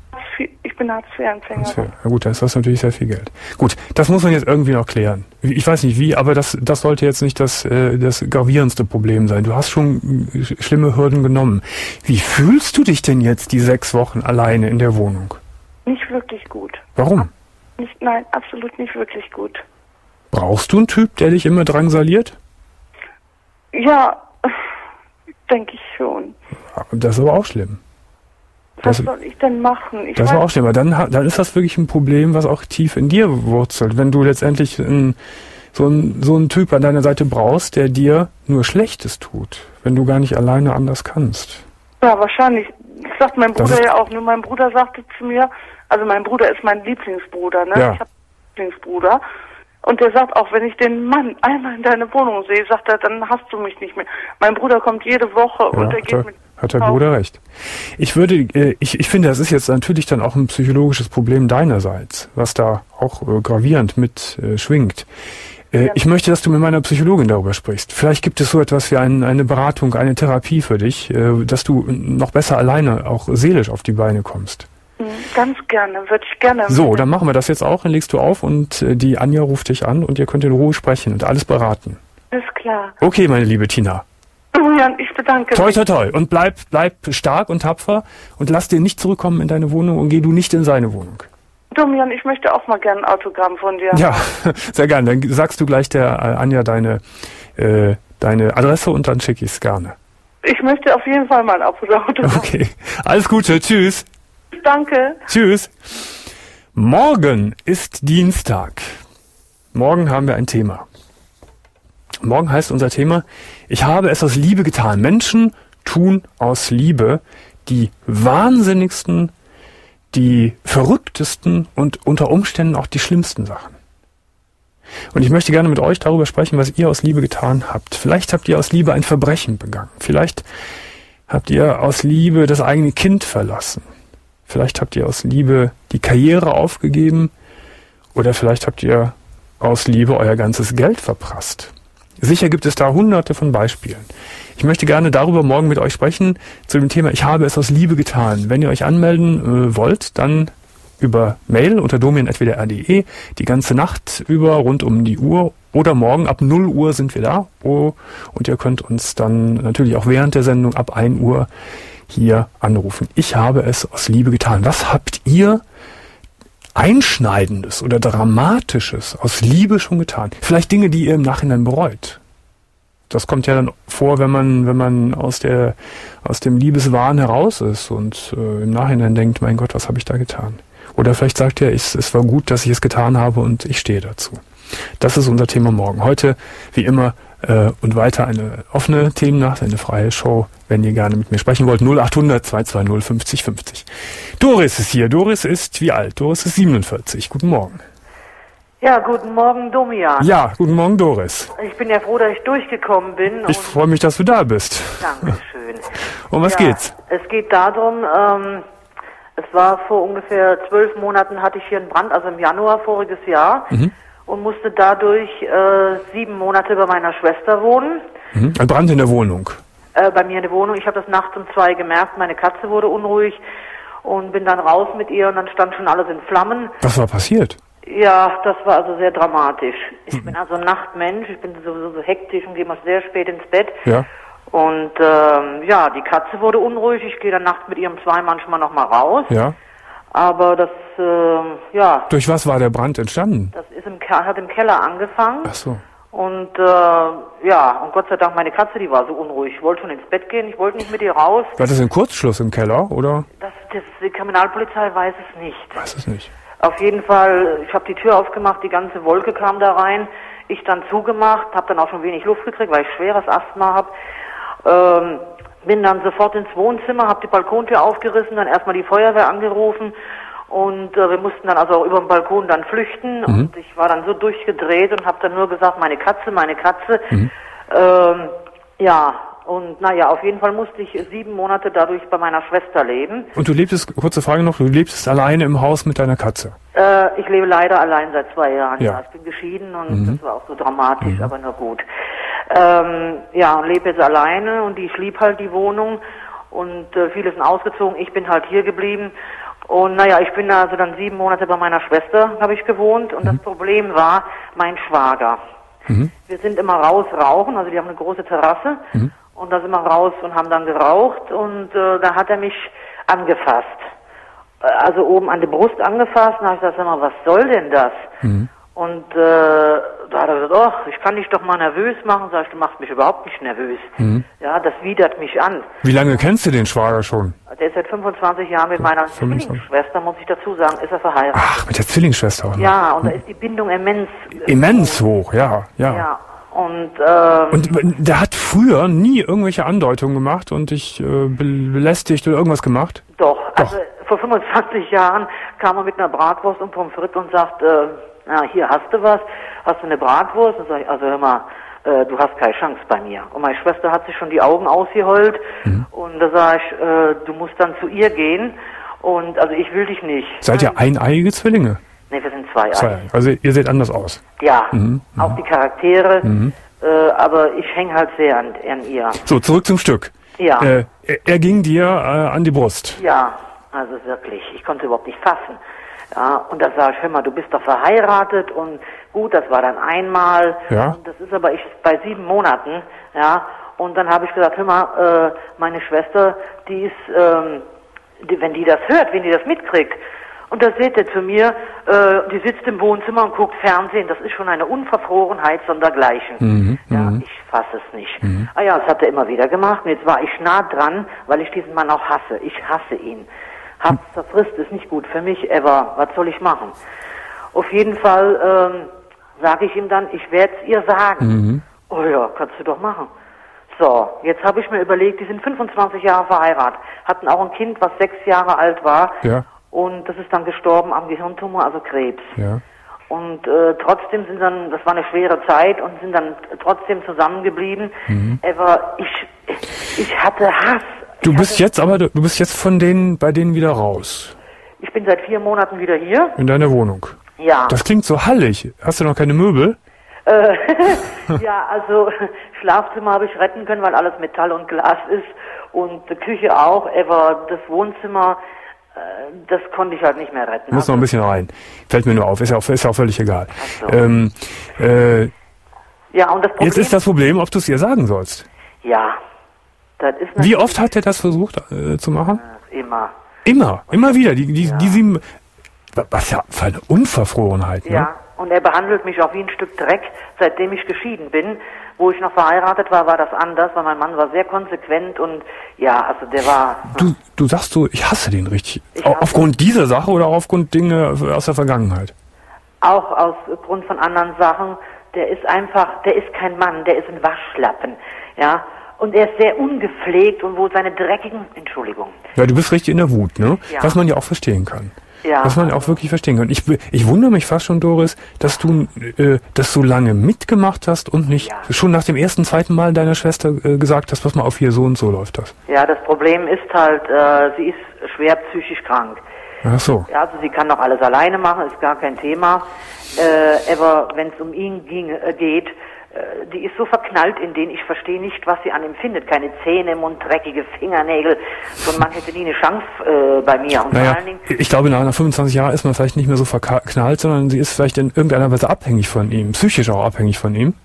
Ich bin Hartz vier Empfänger. Na gut, dann ist das natürlich sehr viel Geld. Gut, das muss man jetzt irgendwie noch klären. Ich weiß nicht wie, aber das, das sollte jetzt nicht das, äh, das gravierendste Problem sein. Du hast schon schlimme Hürden genommen. Wie fühlst du dich denn jetzt die sechs Wochen alleine in der Wohnung? Nicht wirklich gut. Warum? Nicht, nein, absolut nicht wirklich gut. Brauchst du einen Typ, der dich immer drangsaliert? Ja, denke ich schon. Das ist aber auch schlimm. Was das, soll ich denn machen? Ich das war auch schlimm, aber dann, dann ist das wirklich ein Problem, was auch tief in dir wurzelt. Wenn du letztendlich ein, so, ein, so einen Typ an deiner Seite brauchst, der dir nur Schlechtes tut, wenn du gar nicht alleine anders kannst. Ja, wahrscheinlich. Das sagt mein Bruder ja auch. Nur mein Bruder sagte zu mir, also mein Bruder ist mein Lieblingsbruder, ne? Ja. Ich habe einen Lieblingsbruder. Und der sagt auch, wenn ich den Mann einmal in deine Wohnung sehe, sagt er, dann hast du mich nicht mehr. Mein Bruder kommt jede Woche ja, und er geht mit... Hat der Bruder recht. Ich würde, äh, ich, ich finde, das ist jetzt natürlich dann auch ein psychologisches Problem deinerseits, was da auch äh, gravierend mit äh, schwingt. Äh, ich möchte, dass du mit meiner Psychologin darüber sprichst. Vielleicht gibt es so etwas wie ein, eine Beratung, eine Therapie für dich, äh, dass du noch besser alleine auch seelisch auf die Beine kommst. Ganz gerne, würde ich gerne. So, dann machen wir das jetzt auch, dann legst du auf und äh, die Anja ruft dich an und ihr könnt in Ruhe sprechen und alles beraten. Ist klar. Okay, meine liebe Tina. Domian, ich bedanke Toi, mich. toi, toi. Und bleib, bleib stark und tapfer und lass dir nicht zurückkommen in deine Wohnung und geh du nicht in seine Wohnung. Domian, ich möchte auch mal gerne ein Autogramm von dir. Ja, sehr gerne. Dann sagst du gleich der äh, Anja deine, äh, deine Adresse und dann schicke ich es gerne. Ich möchte auf jeden Fall mal ein Autogramm. Okay, alles Gute, tschüss. Danke. Tschüss. Morgen ist Dienstag. Morgen haben wir ein Thema. Morgen heißt unser Thema, ich habe es aus Liebe getan. Menschen tun aus Liebe die wahnsinnigsten, die verrücktesten und unter Umständen auch die schlimmsten Sachen. Und ich möchte gerne mit euch darüber sprechen, was ihr aus Liebe getan habt. Vielleicht habt ihr aus Liebe ein Verbrechen begangen. Vielleicht habt ihr aus Liebe das eigene Kind verlassen. Vielleicht habt ihr aus Liebe die Karriere aufgegeben. Oder vielleicht habt ihr aus Liebe euer ganzes Geld verprasst. Sicher gibt es da hunderte von Beispielen. Ich möchte gerne darüber morgen mit euch sprechen, zu dem Thema, ich habe es aus Liebe getan. Wenn ihr euch anmelden äh, wollt, dann über Mail unter domian at w d r punkt d e, die ganze Nacht über, rund um die Uhr oder morgen ab null Uhr sind wir da. Oh, und ihr könnt uns dann natürlich auch während der Sendung ab ein Uhr hier anrufen. Ich habe es aus Liebe getan. Was habt ihr Einschneidendes oder Dramatisches aus Liebe schon getan? Vielleicht Dinge, die ihr im Nachhinein bereut. Das kommt ja dann vor, wenn man, wenn man aus der, aus dem Liebeswahn heraus ist und äh, im Nachhinein denkt, mein Gott, was habe ich da getan? Oder vielleicht sagt ihr, ich, es war gut, dass ich es getan habe und ich stehe dazu. Das ist unser Thema morgen. Heute, wie immer, äh, und weiter eine offene Themennacht, eine freie Show, wenn ihr gerne mit mir sprechen wollt. null acht hundert zwei zwei null fünfzig fünfzig. Doris ist hier. Doris ist wie alt? Doris ist siebenundvierzig. Guten Morgen. Ja, guten Morgen, Domian. Ja, guten Morgen, Doris. Ich bin ja froh, dass ich durchgekommen bin. Ich freue mich, dass du da bist. Dankeschön. Um was ja, geht's? Es geht darum, ähm, es war vor ungefähr zwölf Monaten hatte ich hier einen Brand, also im Januar voriges Jahr, mhm. und musste dadurch äh, sieben Monate bei meiner Schwester wohnen. Mhm. Ein Brand in der Wohnung? Äh, bei mir in der Wohnung. Ich habe das nachts um zwei gemerkt, meine Katze wurde unruhig und bin dann raus mit ihr und dann stand schon alles in Flammen. Was war passiert? Ja, das war also sehr dramatisch. Ich mhm. bin also ein Nachtmensch, ich bin sowieso so hektisch und gehe mal sehr spät ins Bett. Ja. Und ähm, ja, die Katze wurde unruhig, ich gehe dann nachts mit ihr um zwei manchmal noch mal raus. Ja. Aber das, äh, ja. Durch was war der Brand entstanden? Das ist im, hat im Keller angefangen. Ach so. Und äh, ja, und Gott sei Dank, meine Katze, die war so unruhig. Ich wollte schon ins Bett gehen, ich wollte nicht mit ihr raus. War das ein Kurzschluss im Keller, oder? Das, das, die Kriminalpolizei weiß es nicht. Weiß es nicht. Auf jeden Fall, ich habe die Tür aufgemacht, die ganze Wolke kam da rein. Ich dann zugemacht, habe dann auch schon wenig Luft gekriegt, weil ich schweres Asthma habe. Ähm, bin dann sofort ins Wohnzimmer, habe die Balkontür aufgerissen, dann erstmal die Feuerwehr angerufen. Und äh, wir mussten dann also auch über den Balkon dann flüchten. Mhm. Und ich war dann so durchgedreht und habe dann nur gesagt, meine Katze, meine Katze. Mhm. Ähm, ja, und naja, auf jeden Fall musste ich sieben Monate dadurch bei meiner Schwester leben. Und du lebtest, kurze Frage noch, du lebst alleine im Haus mit deiner Katze? Äh, ich lebe leider allein seit zwei Jahren. Ja, ja ich bin geschieden und mhm. das war auch so dramatisch, mhm. aber nur gut. Ähm, ja, und lebe jetzt alleine und ich lieb halt die Wohnung und äh, viele sind ausgezogen, ich bin halt hier geblieben. Und naja, ich bin also dann sieben Monate bei meiner Schwester, habe ich gewohnt und mhm. das Problem war mein Schwager. Mhm. Wir sind immer raus rauchen, also die haben eine große Terrasse mhm. und da sind wir raus und haben dann geraucht und äh, da hat er mich angefasst. Also oben an die Brust angefasst und habe ich gesagt, sag mal, was soll denn das? Mhm. Und äh, da hat er gesagt, ach, ich kann dich doch mal nervös machen. Sag ich, du machst mich überhaupt nicht nervös. Mhm. Ja, das widert mich an. Wie lange kennst du den Schwager schon? Der ist seit fünfundzwanzig Jahren mit meiner Zwillingsschwester, muss ich dazu sagen, ist er verheiratet. Ach, mit der Zwillingsschwester auch noch. Ja, und mhm. da ist die Bindung immens. Immens hoch, ja, ja. Ja. Und, ähm, und der hat früher nie irgendwelche Andeutungen gemacht und dich äh, belästigt oder irgendwas gemacht? Doch, Doch. Also vor fünfundzwanzig Jahren kam er mit einer Bratwurst und Pommes frites und sagt, äh, na, hier hast du was, hast du eine Bratwurst? Und sag ich, also hör mal, äh, du hast keine Chance bei mir. Und meine Schwester hat sich schon die Augen ausgeheult mhm. und da sag ich, äh, du musst dann zu ihr gehen und also ich will dich nicht. Seid ihr eineiige Zwillinge? Nee, wir sind Zwei-Ei. Zwei. Also ihr seht anders aus. Ja, Mhm, auch die Charaktere, Mhm. äh, aber ich hänge halt sehr an, an ihr. So, zurück zum Stück. Ja. Äh, er, er ging dir äh, an die Brust. Ja, also wirklich, ich konnte überhaupt nicht fassen. Ja, und da sag ich, hör mal, du bist doch verheiratet und gut, das war dann einmal. Ja. Und das ist aber ich bei sieben Monaten, ja. Und dann habe ich gesagt, hör mal, äh, meine Schwester, die ist, ähm, die, wenn die das hört, wenn die das mitkriegt, und da seht ihr zu mir, äh, die sitzt im Wohnzimmer und guckt Fernsehen, das ist schon eine Unverfrorenheit sondergleichen. Mhm, ja, mhm. ich fasse es nicht. Ah ja, das hat er immer wieder gemacht und jetzt war ich nah dran, weil ich diesen Mann auch hasse. Ich hasse ihn. Hab's zerfrisst, ist nicht gut für mich, ever. Was soll ich machen? Auf jeden Fall ähm, sage ich ihm dann, ich werde es ihr sagen. Mhm. Oh ja, kannst du doch machen. So, jetzt habe ich mir überlegt, die sind fünfundzwanzig Jahre verheiratet, hatten auch ein Kind, was sechs Jahre alt war. Ja. Und das ist dann gestorben am Gehirntumor, also Krebs. Ja. Und äh, trotzdem sind dann, das war eine schwere Zeit und sind dann trotzdem zusammengeblieben. Mhm. Aber ich, ich hatte Hass. Du ich bist hatte, jetzt aber, du bist jetzt von denen, bei denen wieder raus. Ich bin seit vier Monaten wieder hier. In deiner Wohnung. Ja. Das klingt so hallig. Hast du noch keine Möbel? Äh, ja, also Schlafzimmer habe ich retten können, weil alles Metall und Glas ist. Und die Küche auch. Aber das Wohnzimmer, äh, das konnte ich halt nicht mehr retten. Muss noch ein bisschen rein. Fällt mir nur auf. Ist ja auch, ist ja auch völlig egal. Ach so. Ähm, äh, Ja, und das Problem... jetzt ist das Problem, ob du es ihr sagen sollst. Ja. Das ist Wie oft hat er das versucht äh, zu machen? Immer. Immer, immer wieder. Die, die, Ja. die sieben. Was ja für eine Unverfrorenheit, ne? Ja, und er behandelt mich auch wie ein Stück Dreck, seitdem ich geschieden bin. Wo ich noch verheiratet war, war das anders, weil mein Mann war sehr konsequent und ja, also der war... Du, du sagst so, ich hasse den richtig. Ich Au- hasse Aufgrund dieser Sache oder aufgrund Dinge aus der Vergangenheit? Auch aus Grund von anderen Sachen, der ist einfach, der ist kein Mann, der ist ein Waschlappen, ja. Und er ist sehr ungepflegt und wo seine dreckigen, Entschuldigung, Ja, du bist richtig in der Wut, ne? Ja. Was man ja auch verstehen kann. ja, Was man auch wirklich verstehen kann. Ich, ich wundere mich fast schon, Doris, dass du äh, das so lange mitgemacht hast und nicht Ja. schon nach dem ersten, zweiten Mal deiner Schwester äh, gesagt hast, pass mal auf, hier so und so läuft das. ja, das Problem ist halt, äh, sie ist schwer psychisch krank. Ach so. Ja, also sie kann noch alles alleine machen, ist gar kein Thema. Äh, aber wenn es um ihn ging, äh, geht, äh, die ist so verknallt in den, ich verstehe nicht, was sie an ihm findet. Keine Zähne im Mund, dreckige Fingernägel. So ein Mann hätte nie eine Chance äh, bei mir. Und Naja, vor allen Dingen, ich glaube, nach nach fünfundzwanzig Jahren ist man vielleicht nicht mehr so verknallt, sondern sie ist vielleicht in irgendeiner Weise abhängig von ihm, psychisch auch abhängig von ihm.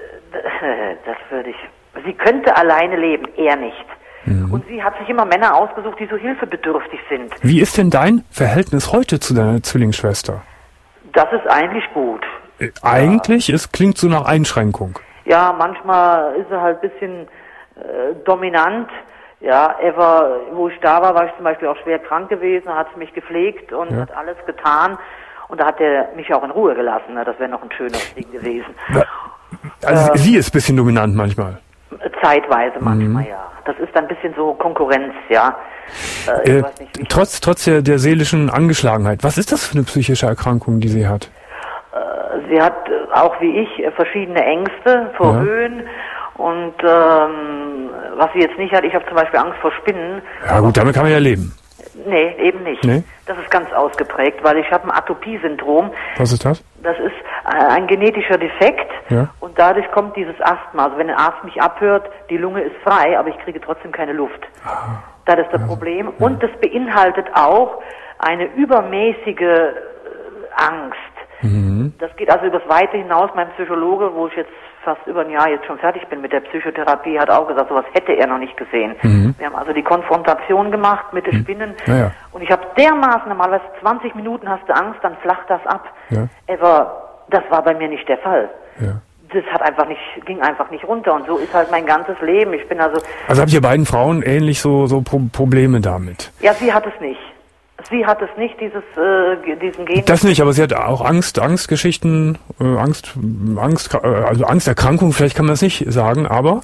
das würde ich... Sie könnte alleine leben, er nicht. Mhm. Und sie hat sich immer Männer ausgesucht, die so hilfebedürftig sind. Wie ist denn dein Verhältnis heute zu deiner Zwillingsschwester? Das ist eigentlich gut. Äh, Eigentlich, es klingt so nach Einschränkung. Ja, manchmal ist er halt ein bisschen äh, dominant. Ja, er war, wo ich da war, war ich zum Beispiel auch schwer krank gewesen, hat mich gepflegt und Ja. hat alles getan. Und da hat er mich auch in Ruhe gelassen. Ne? Das wäre noch ein schönes Ding gewesen. Wa- Also Ähm. sie ist ein bisschen dominant manchmal. Zeitweise Mhm. manchmal, ja. Das ist ein bisschen so Konkurrenz, ja. Äh, ich Äh, weiß nicht, wie ich trotz trotz der, der seelischen Angeschlagenheit. Was ist das für eine psychische Erkrankung, die sie hat? Sie hat äh, auch wie ich äh, verschiedene Ängste vor Ja. Höhen und ähm, was sie jetzt nicht hat, ich habe zum Beispiel Angst vor Spinnen. Ja gut, damit kann man ja leben. Nee, eben nicht. Nee? Das ist ganz ausgeprägt, weil ich habe ein Atopie-Syndrom. Was ist das? Das ist äh, ein genetischer Defekt Ja. und dadurch kommt dieses Asthma. Also wenn ein Arzt mich abhört, die Lunge ist frei, aber ich kriege trotzdem keine Luft. Ah. Das ist das Problem. Und das beinhaltet auch eine übermäßige äh, Angst. Mhm. Das geht also übers Weite hinaus. Mein Psychologe, wo ich jetzt fast über ein Jahr jetzt schon fertig bin mit der Psychotherapie, hat auch gesagt, sowas hätte er noch nicht gesehen. Mhm. Wir haben also die Konfrontation gemacht mit den Spinnen. Ja, ja. Und ich habe dermaßen, normalerweise zwanzig Minuten hast du Angst, dann flacht das ab. Ja. Aber das war bei mir nicht der Fall. Ja. Das hat einfach nicht, ging einfach nicht runter. Und so ist halt mein ganzes Leben. Ich bin also, Also habt ihr beiden Frauen ähnlich so, so Pro Probleme damit? ja, sie hat es nicht. Sie hat es nicht, dieses, äh, diesen Gen. Das nicht, aber sie hat auch Angst, Angstgeschichten, äh, Angst, Angst, äh, also Angsterkrankung, vielleicht kann man das nicht sagen, aber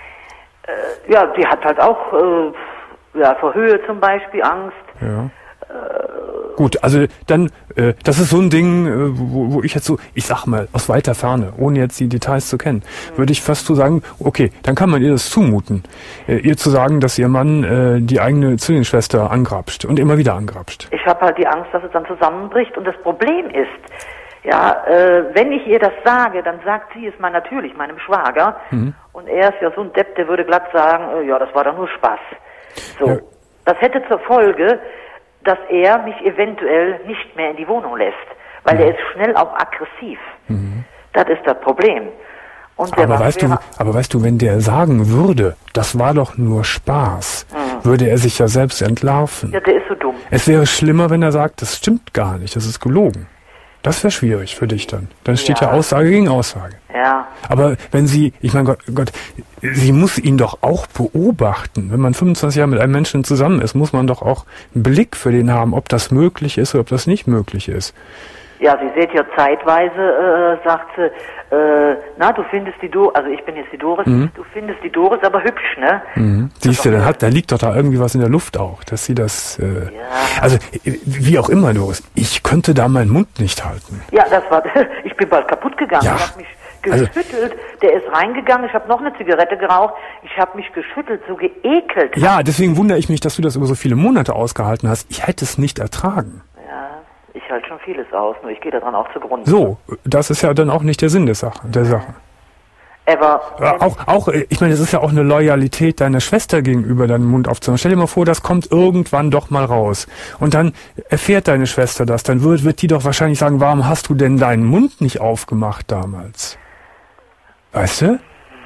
Ja, die hat halt auch, äh, ja, vor Höhe zum Beispiel Angst. ja. Gut, also dann, äh, das ist so ein Ding, äh, wo, wo ich jetzt so, ich sag mal, aus weiter Ferne, ohne jetzt die Details zu kennen, mhm. würde ich fast so sagen, okay, dann kann man ihr das zumuten, äh, ihr zu sagen, dass ihr Mann äh, die eigene Zwillingsschwester angrapscht und immer wieder angrapscht. Ich habe halt die Angst, dass es dann zusammenbricht und das Problem ist, ja, äh, wenn ich ihr das sage, dann sagt sie es mal natürlich, meinem Schwager, mhm. und er ist ja so ein Depp, der würde glatt sagen, äh, ja, das war doch nur Spaß. So, ja. Das hätte zur Folge, dass er mich eventuell nicht mehr in die Wohnung lässt, weil ja. er ist schnell auch aggressiv. Mhm. Das ist das Problem. Und der aber, weißt du, aber weißt du, wenn der sagen würde, das war doch nur Spaß, mhm. würde er sich ja selbst entlarven. Ja, der ist so dumm. Es wäre schlimmer, wenn er sagt, das stimmt gar nicht, das ist gelogen. Das wäre schwierig für dich dann. Dann steht ja. ja Aussage gegen Aussage. Ja. Aber wenn sie, ich meine Gott, Gott, sie muss ihn doch auch beobachten. Wenn man fünfundzwanzig Jahre mit einem Menschen zusammen ist, muss man doch auch einen Blick für den haben, ob das möglich ist oder ob das nicht möglich ist. Ja, sie seht ja zeitweise, äh, sagt sie, äh, na, du findest die Doris, also ich bin jetzt die Doris, mhm. du findest die Doris aber hübsch, ne? Mhm. Siehst du, dann hat, da liegt doch da irgendwie was in der Luft auch, dass sie das, äh, ja. also, wie auch immer, Doris, ich könnte da meinen Mund nicht halten. Ja, das war, ich bin bald kaputt gegangen, ja. Ich habe mich geschüttelt, also, der ist reingegangen, ich habe noch eine Zigarette geraucht, ich habe mich geschüttelt, so geekelt. Ja, deswegen wundere ich mich, dass du das über so viele Monate ausgehalten hast. Ich hätte es nicht ertragen. Ich halte schon vieles aus, nur ich gehe daran auch zugrunde. So, das ist ja dann auch nicht der Sinn der Sache. Der Sache. Aber ja, auch, auch, ich meine, es ist ja auch eine Loyalität deiner Schwester gegenüber, deinen Mund aufzumachen. Stell dir mal vor, das kommt irgendwann doch mal raus. Und dann erfährt deine Schwester das. Dann wird, wird die doch wahrscheinlich sagen, warum hast du denn deinen Mund nicht aufgemacht damals? Weißt du?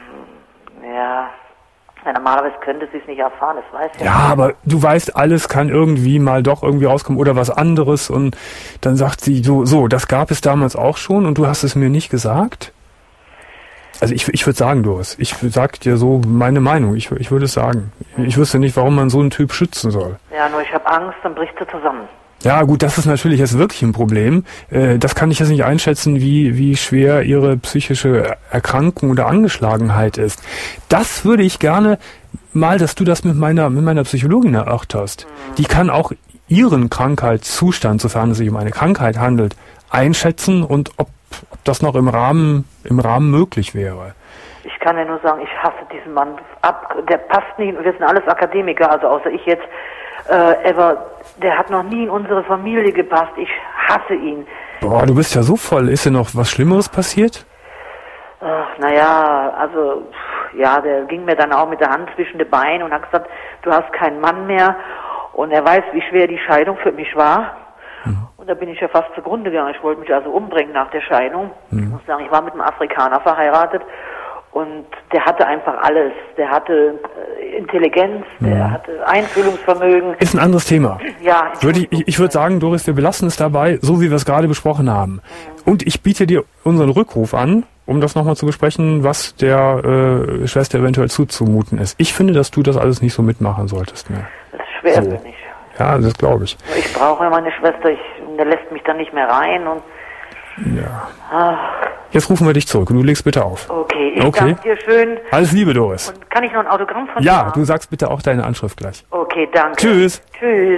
Ja... Ja, normalerweise könnte sie es nicht erfahren, das weiß ich. Ja, aber du weißt, alles kann irgendwie mal doch irgendwie rauskommen oder was anderes und dann sagt sie so, so, das gab es damals auch schon und du hast es mir nicht gesagt? Also ich, ich würde sagen, Doris, ich sag dir so meine Meinung, ich, ich würde es sagen. Ich wüsste nicht, warum man so einen Typ schützen soll. Ja, nur ich habe Angst, dann bricht sie zusammen. Ja, gut, das ist natürlich jetzt wirklich ein Problem. Äh, das kann ich jetzt nicht einschätzen, wie, wie schwer ihre psychische Erkrankung oder Angeschlagenheit ist. Das würde ich gerne mal, dass du das mit meiner, mit meiner Psychologin erörterst. Mhm. Die kann auch ihren Krankheitszustand, sofern es sich um eine Krankheit handelt, einschätzen und ob, ob das noch im Rahmen, im Rahmen möglich wäre. Ich kann ja nur sagen, ich hasse diesen Mann ab, der passt nicht, wir sind alles Akademiker, also außer ich jetzt, äh, aber der hat noch nie in unsere Familie gepasst, ich hasse ihn. Boah, du bist ja so voll, ist denn noch was Schlimmeres passiert? Ach, naja, also, ja, der ging mir dann auch mit der Hand zwischen die Beine und hat gesagt, du hast keinen Mann mehr und er weiß, wie schwer die Scheidung für mich war. Mhm. Und da bin ich ja fast zugrunde gegangen, ich wollte mich also umbringen nach der Scheidung. Mhm. Ich muss sagen, ich war mit einem Afrikaner verheiratet. Und der hatte einfach alles. Der hatte äh, Intelligenz, der ja. hatte Einfühlungsvermögen. Ist ein anderes Thema. Ja. Würde ich ich, ich würde sagen, Doris, wir belassen es dabei, so wie wir es gerade besprochen haben. Mhm. Und ich biete dir unseren Rückruf an, um das nochmal zu besprechen, was der äh, Schwester eventuell zuzumuten ist. Ich finde, dass du das alles nicht so mitmachen solltest mehr. Das ist schwer so. für mich. Ja, das glaube ich. Ich brauche ja meine Schwester, ich, der lässt mich dann nicht mehr rein und ja. Ach. Jetzt rufen wir dich zurück und du legst bitte auf. Okay, ich okay. danke dir schön. Alles Liebe, Doris. Und kann ich noch ein Autogramm von dir Ja, haben? Du sagst bitte auch deine Anschrift gleich. Okay, danke. Tschüss. Tschüss.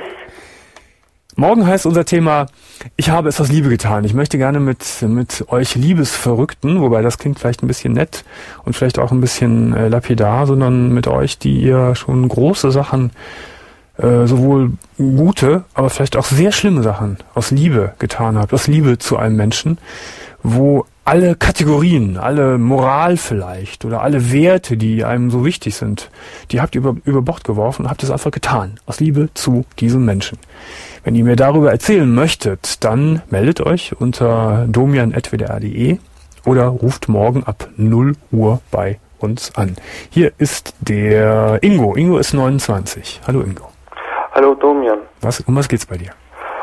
Morgen heißt unser Thema, ich habe es aus Liebe getan. Ich möchte gerne mit mit euch Liebesverrückten, wobei das klingt vielleicht ein bisschen nett und vielleicht auch ein bisschen äh, lapidar, sondern mit euch, die ihr schon große Sachen, äh, sowohl gute, aber vielleicht auch sehr schlimme Sachen aus Liebe getan habt, aus Liebe zu einem Menschen, wo alle Kategorien, alle Moral vielleicht oder alle Werte, die einem so wichtig sind, die habt ihr über, über Bord geworfen und habt es einfach getan, aus Liebe zu diesem Menschen. Wenn ihr mir darüber erzählen möchtet, dann meldet euch unter domian at w d r punkt d e oder ruft morgen ab null Uhr bei uns an. Hier ist der Ingo. Ingo ist neunundzwanzig. Hallo Ingo. Hallo Domian. Was, um was geht's bei dir?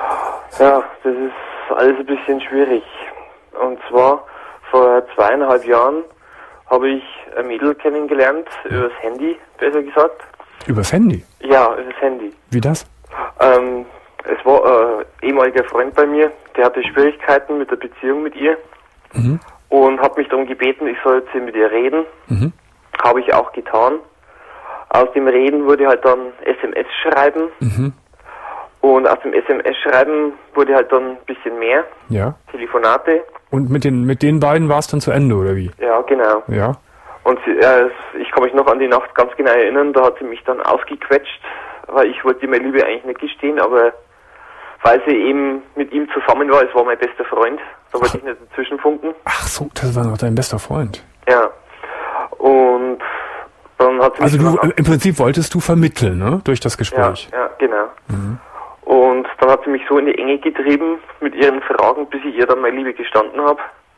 Ja, das ist alles ein bisschen schwierig. Und zwar, vor zweieinhalb Jahren habe ich ein Mädel kennengelernt, übers Handy, besser gesagt. Übers Handy? Ja, übers Handy. Wie das? Ähm, es war ein ehemaliger Freund bei mir, der hatte Schwierigkeiten mit der Beziehung mit ihr. Mhm. Und hat mich darum gebeten, ich soll jetzt mit ihr reden. Mhm. Habe ich auch getan. Aus dem Reden wurde halt dann S M S schreiben. Mhm. Und aus dem S M S-Schreiben wurde halt dann ein bisschen mehr. Ja. Telefonate. Und mit den mit den beiden war es dann zu Ende, oder wie? Ja, genau. Ja. Und sie, äh, ich kann mich noch an die Nacht ganz genau erinnern, da hat sie mich dann ausgequetscht, weil ich wollte mir Liebe eigentlich nicht gestehen, aber weil sie eben mit ihm zusammen war, es war mein bester Freund, da wollte ich nicht dazwischenfunken. Ach so, das war noch dein bester Freund. Ja. Und dann hat sie mich... Also du, im Prinzip wolltest du vermitteln, ne? Durch das Gespräch. Ja, ja, genau. Mhm. Und dann hat sie mich so in die Enge getrieben mit ihren Fragen, bis ich ihr dann meine Liebe gestanden habe.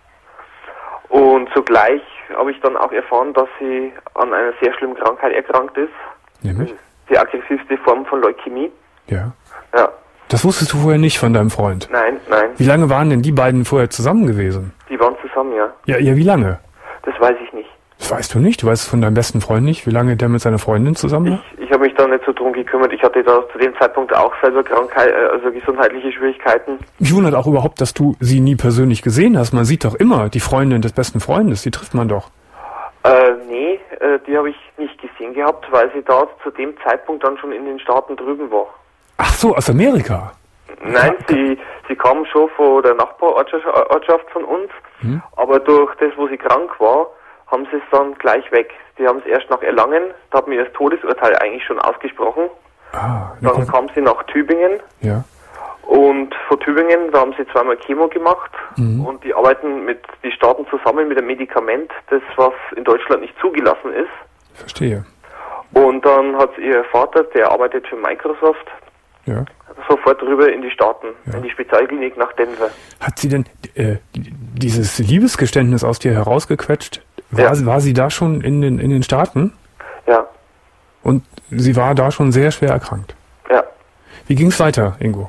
Und zugleich habe ich dann auch erfahren, dass sie an einer sehr schlimmen Krankheit erkrankt ist. Nämlich? Die aggressivste Form von Leukämie. Ja. Ja. Das wusstest du vorher nicht von deinem Freund? Nein, nein. Wie lange waren denn die beiden vorher zusammen gewesen? Die waren zusammen, ja. Ja, ja, wie lange? Das weiß ich nicht. Das weißt du nicht? Du weißt von deinem besten Freund nicht, wie lange der mit seiner Freundin zusammen war? Ich, ich habe mich da nicht so drum gekümmert. Ich hatte da zu dem Zeitpunkt auch selber Krankheit, also gesundheitliche Schwierigkeiten. Mich wundert auch überhaupt, dass du sie nie persönlich gesehen hast. Man sieht doch immer die Freundin des besten Freundes, die trifft man doch. Äh, nee, äh, die habe ich nicht gesehen gehabt, weil sie da zu dem Zeitpunkt dann schon in den Staaten drüben war. Ach so, aus Amerika? Nein, sie, sie kam schon von der Nachbarortschaft von uns, hm? aber durch das, wo sie krank war, haben sie es dann gleich weg. Die haben es erst nach Erlangen, da hat mir das Todesurteil eigentlich schon ausgesprochen. Ah, dann kam sie nach Tübingen. Ja. Und von Tübingen, da haben sie zweimal Chemo gemacht. Mhm. Und die arbeiten mit die Staaten zusammen mit einem Medikament, das was in Deutschland nicht zugelassen ist. Verstehe. Und dann hat ihr Vater, der arbeitet für Microsoft, ja. sofort rüber in die Staaten, ja. in die Spezialklinik nach Denver. Hat sie denn äh, dieses Liebesgeständnis aus dir herausgequetscht? War, ja. war sie da schon in den, in den Staaten? Ja. Und sie war da schon sehr schwer erkrankt? Ja. Wie ging es weiter, Ingo?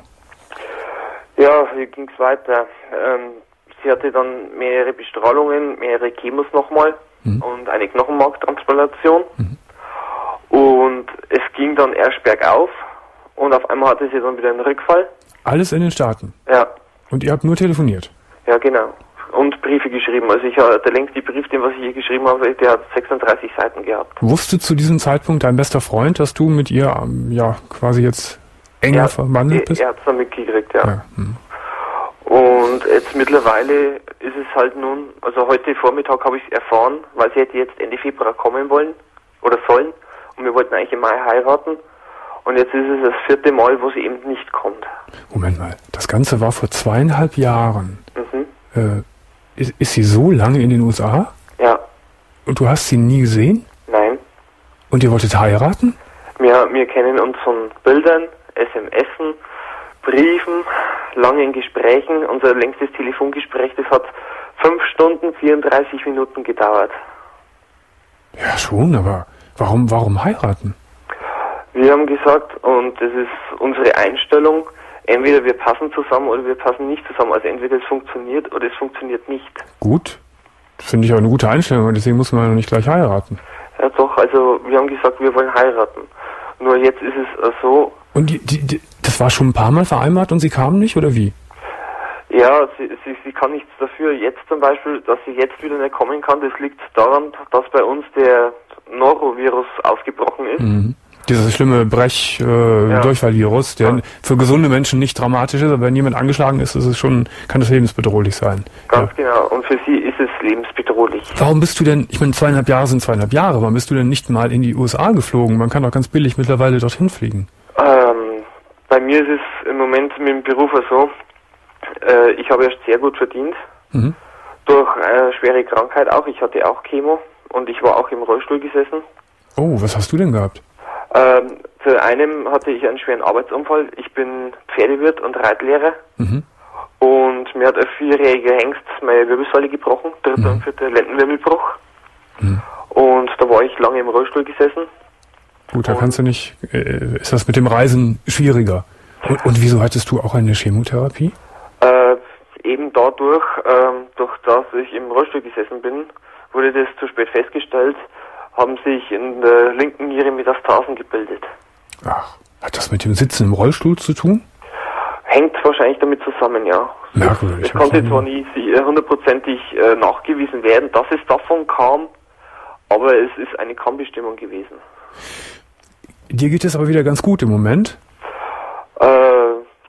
Ja, wie ging es weiter? Ähm, sie hatte dann mehrere Bestrahlungen, mehrere Chemos nochmal mhm. und eine Knochenmarktransplantation. Mhm. Und es ging dann erst bergauf und auf einmal hatte sie dann wieder einen Rückfall. Alles in den Staaten? Ja. Und ihr habt nur telefoniert? Ja, genau. Und Briefe geschrieben. Also ich habe der längste Brief, den was ich je geschrieben habe, der hat sechsunddreißig Seiten gehabt. Wusste zu diesem Zeitpunkt dein bester Freund, dass du mit ihr ähm, ja quasi jetzt enger er, verwandelt bist? Er hat es dann mitgekriegt, ja. ja hm. Und jetzt mittlerweile ist es halt nun, also heute Vormittag habe ich es erfahren, weil sie hätte jetzt Ende Februar kommen wollen oder sollen und wir wollten eigentlich im Mai heiraten. Und jetzt ist es das vierte Mal, wo sie eben nicht kommt. Moment mal, das Ganze war vor zweieinhalb Jahren. Mhm. Äh, ist, ist sie so lange in den U S A? Ja. Und du hast sie nie gesehen? Nein. Und ihr wolltet heiraten? Wir, wir kennen uns von Bildern, S M S, Briefen, langen Gesprächen. Unser längstes Telefongespräch, das hat fünf Stunden, vierunddreißig Minuten gedauert. Ja schon, aber warum, warum heiraten? Wir haben gesagt, und das ist unsere Einstellung, entweder wir passen zusammen oder wir passen nicht zusammen. Also entweder es funktioniert oder es funktioniert nicht. Gut, finde ich auch eine gute Einstellung, deswegen muss man ja noch nicht gleich heiraten. Ja doch, also wir haben gesagt, wir wollen heiraten. Nur jetzt ist es so... Und die, die, die, das war schon ein paar Mal vereinbart und sie kam nicht, oder wie? Ja, sie, sie, sie kann nichts dafür. Jetzt zum Beispiel, dass sie jetzt wieder nicht kommen kann, das liegt daran, dass bei uns der Norovirus ausgebrochen ist. Mhm. Dieser schlimme Brech-Durchfallvirus, äh, ja. der ja. für gesunde Menschen nicht dramatisch ist, aber wenn jemand angeschlagen ist, ist es schon, kann das lebensbedrohlich sein. Ganz ja. genau. Und für sie ist es lebensbedrohlich. Warum bist du denn, ich meine, zweieinhalb Jahre sind zweieinhalb Jahre, warum bist du denn nicht mal in die U S A geflogen? Man kann doch ganz billig mittlerweile dorthin fliegen. Ähm, bei mir ist es im Moment mit dem Beruf so, äh, ich habe erst sehr gut verdient. Mhm. Durch eine schwere Krankheit auch. Ich hatte auch Chemo und ich war auch im Rollstuhl gesessen. Oh, was hast du denn gehabt? Ähm, zu einem hatte ich einen schweren Arbeitsunfall. Ich bin Pferdewirt und Reitlehrer. Mhm. Und mir hat ein vierjähriger Hengst meine Wirbelsäule gebrochen, dritter mhm. und vierter Lendenwirbelbruch. Mhm. Und da war ich lange im Rollstuhl gesessen. Gut, da und kannst du nicht, äh, ist das mit dem Reisen schwieriger. Und, und wieso hattest du auch eine Chemotherapie? Äh, eben dadurch, ähm, durch dass ich im Rollstuhl gesessen bin, wurde das zu spät festgestellt, haben sich in der linken Niere Metastasen gebildet. Ach, hat das mit dem Sitzen im Rollstuhl zu tun? Hängt wahrscheinlich damit zusammen, ja. Merkwürdig. Es konnte zwar nie hundertprozentig äh, nachgewiesen werden, dass es davon kam, aber es ist eine Kammbestimmung gewesen. Dir geht es aber wieder ganz gut im Moment? Äh,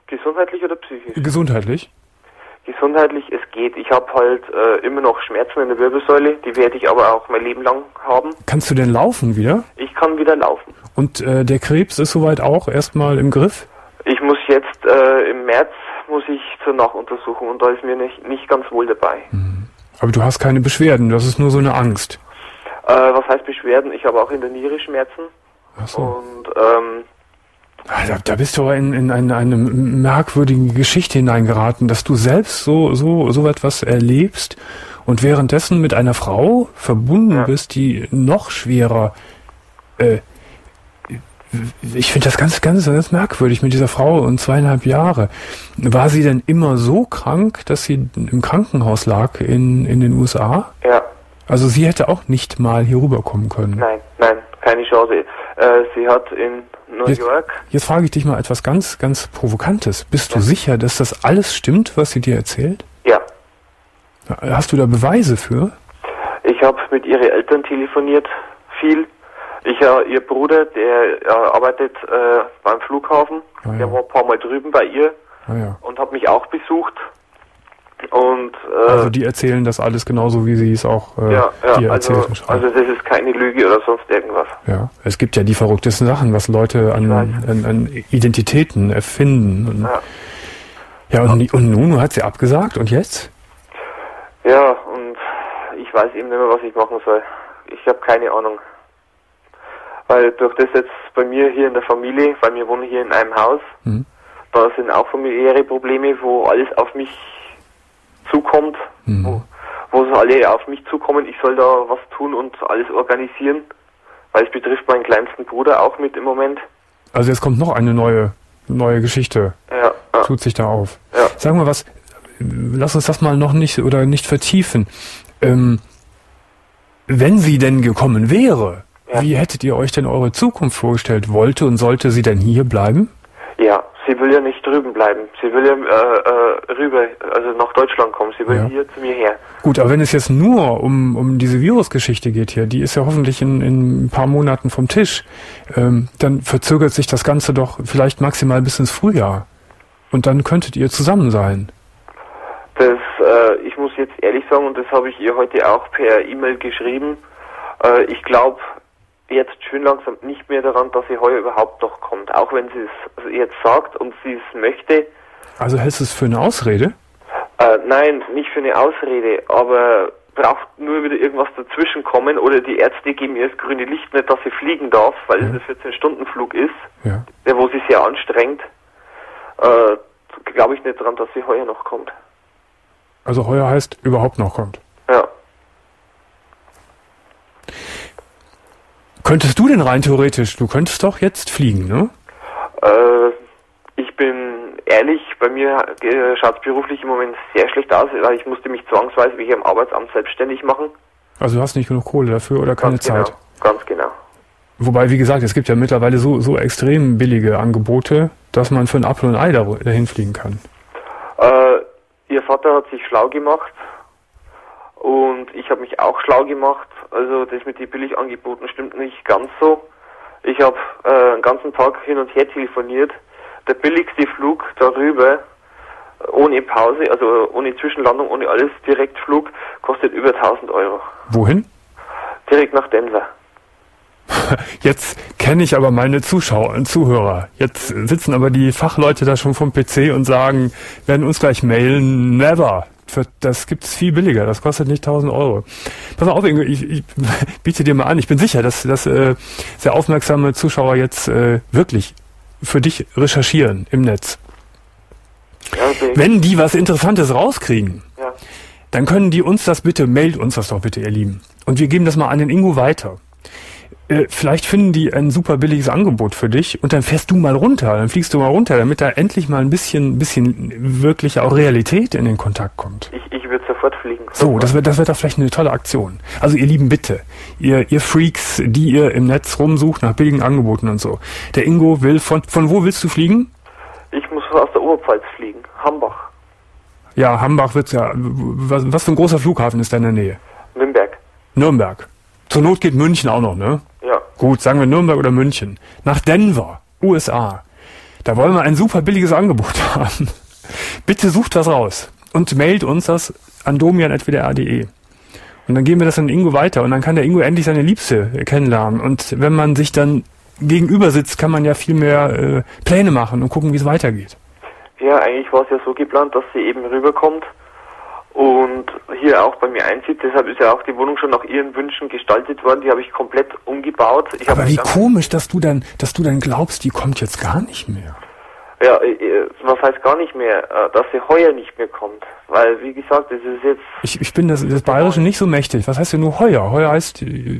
Gesundheitlich oder psychisch? Gesundheitlich? Gesundheitlich, es geht. Ich habe halt äh, immer noch Schmerzen in der Wirbelsäule, die werde ich aber auch mein Leben lang haben. Kannst du denn laufen wieder? Ich kann wieder laufen. Und äh, der Krebs ist soweit auch erstmal im Griff? Ich muss jetzt, äh, im März muss ich zur Nachuntersuchung und da ist mir nicht, nicht ganz wohl dabei. Mhm. Aber du hast keine Beschwerden, das ist nur so eine Angst. Äh, was heißt Beschwerden? Ich habe auch in der Niere Schmerzen. Ach so. Und, ähm... Da, da bist du aber in, in eine, eine merkwürdige Geschichte hineingeraten, dass du selbst so, so, so etwas erlebst und währenddessen mit einer Frau verbunden ja. bist, die noch schwerer, äh, ich finde das ganz, ganz, ganz merkwürdig mit dieser Frau und zweieinhalb Jahre. War sie denn immer so krank, dass sie im Krankenhaus lag in, in den U S A? Ja. Also sie hätte auch nicht mal hier rüberkommen können? Nein, nein, keine Chance. Äh, sie hat in New jetzt, York... Jetzt frage ich dich mal etwas ganz, ganz Provokantes. Bist du ja. sicher, dass das alles stimmt, was sie dir erzählt? Ja. Hast du da Beweise für? Ich habe mit ihren Eltern telefoniert, viel. Ich, äh, ihr Bruder, der äh, arbeitet äh, beim Flughafen, ah, ja. der war ein paar Mal drüben bei ihr ah, ja. und hat mich auch besucht. Und, äh, also die erzählen das alles genauso, wie sie es auch äh, ja, ja, dir also, erzählt haben. Also das ist keine Lüge oder sonst irgendwas. Ja, es gibt ja die verrücktesten Sachen, was Leute an, an, an Identitäten erfinden. Und, ja, ja und, und nun hat sie abgesagt und jetzt? Ja, und ich weiß eben nicht mehr, was ich machen soll. Ich habe keine Ahnung. Weil durch das jetzt bei mir hier in der Familie, weil wir wohnen hier in einem Haus, mhm. da sind auch familiäre Probleme, wo alles auf mich zukommt, mhm. wo, wo so alle auf mich zukommen, ich soll da was tun und alles organisieren, weil es betrifft meinen kleinsten Bruder auch mit im Moment. Also jetzt kommt noch eine neue neue Geschichte, ja, ja. tut sich da auf. Ja. Sag mal was, lass uns das mal noch nicht oder nicht vertiefen. Ähm, wenn sie denn gekommen wäre, ja. wie hättet ihr euch denn eure Zukunft vorgestellt? Wollte und sollte sie denn hier bleiben? Ja, sie will ja nicht drüben bleiben. Sie will ja äh, äh, rüber, also nach Deutschland kommen. Sie will ja. hier zu mir her. Gut, aber wenn es jetzt nur um, um diese Virusgeschichte geht hier, die ist ja hoffentlich in, in ein paar Monaten vom Tisch, ähm, dann verzögert sich das Ganze doch vielleicht maximal bis ins Frühjahr. Und dann könntet ihr zusammen sein. Das, äh, ich muss jetzt ehrlich sagen, und das habe ich ihr heute auch per E-Mail geschrieben, äh, ich glaube jetzt schön langsam nicht mehr daran, dass sie heuer überhaupt noch kommt. Auch wenn sie es jetzt sagt und sie es möchte. Also hältst du es für eine Ausrede? Äh, nein, nicht für eine Ausrede, aber braucht nur wieder irgendwas dazwischen kommen oder die Ärzte geben ihr das grüne Licht nicht, dass sie fliegen darf, weil ja. es ein vierzehn-Stunden-Flug ist, ja. der wo sie sehr anstrengt. Äh, glaube ich nicht dran, dass sie heuer noch kommt. Also heuer heißt überhaupt noch kommt? Ja. Könntest du denn rein theoretisch, du könntest doch jetzt fliegen, ne? Äh, ich bin ehrlich, bei mir äh, schaut es beruflich im Moment sehr schlecht aus, weil ich musste mich zwangsweise wie hier im Arbeitsamt selbstständig machen. Also du hast nicht genug Kohle dafür oder keine ganz Zeit? Genau, ganz genau. Wobei, wie gesagt, es gibt ja mittlerweile so, so extrem billige Angebote, dass man für ein Apfel und ein Ei da, dahin fliegen kann. Äh, ihr Vater hat sich schlau gemacht und ich habe mich auch schlau gemacht. Also das mit den Billigangeboten stimmt nicht ganz so. Ich habe äh, den ganzen Tag hin und her telefoniert. Der billigste Flug darüber, ohne Pause, also ohne Zwischenlandung, ohne alles, Direktflug, kostet über tausend Euro. Wohin? Direkt nach Denver. Jetzt kenne ich aber meine Zuschauer und Zuhörer. Jetzt sitzen aber die Fachleute da schon vom P C und sagen, werden uns gleich mailen, never. Für, das gibt's viel billiger, das kostet nicht tausend Euro. Pass auf, Ingo, ich, ich biete dir mal an, ich bin sicher, dass, dass äh, sehr aufmerksame Zuschauer jetzt äh, wirklich für dich recherchieren im Netz. Ja, okay. Wenn die was Interessantes rauskriegen, ja. dann können die uns das bitte, mailt uns das doch bitte, ihr Lieben. Und wir geben das mal an den Ingo weiter. Äh, vielleicht finden die ein super billiges Angebot für dich und dann fährst du mal runter, dann fliegst du mal runter, damit da endlich mal ein bisschen, bisschen wirklich auch Realität in den Kontakt kommt. Ich, ich würde sofort fliegen. So, das wird, das wird doch vielleicht eine tolle Aktion. Also ihr Lieben, bitte, ihr, ihr Freaks, die ihr im Netz rumsucht nach billigen Angeboten und so. Der Ingo will von, von wo willst du fliegen? Ich muss aus der Oberpfalz fliegen, Hambach. Ja, Hambach wird's ja, was, was für ein großer Flughafen ist da in der Nähe? Nürnberg. Nürnberg. Zur Not geht München auch noch, ne? Ja. Gut, sagen wir Nürnberg oder München. Nach Denver, U S A. Da wollen wir ein super billiges Angebot haben. Bitte sucht was raus und mailt uns das an domian at w d r punkt d e. Und dann geben wir das an Ingo weiter und dann kann der Ingo endlich seine Liebste kennenlernen. Und wenn man sich dann gegenüber sitzt, kann man ja viel mehr äh, Pläne machen und gucken, wie es weitergeht. Ja, eigentlich war es ja so geplant, dass sie eben rüberkommt und hier auch bei mir einzieht. Deshalb ist ja auch die Wohnung schon nach ihren Wünschen gestaltet worden. Die habe ich komplett umgebaut. Ich Aber wie komisch, dass du dann, dass du dann glaubst, die kommt jetzt gar nicht mehr. Ja, was heißt gar nicht mehr, dass sie heuer nicht mehr kommt. Weil, wie gesagt, das ist jetzt... Ich, ich bin das, das Bayerische nicht so mächtig. Was heißt denn nur heuer? Heuer heißt, äh,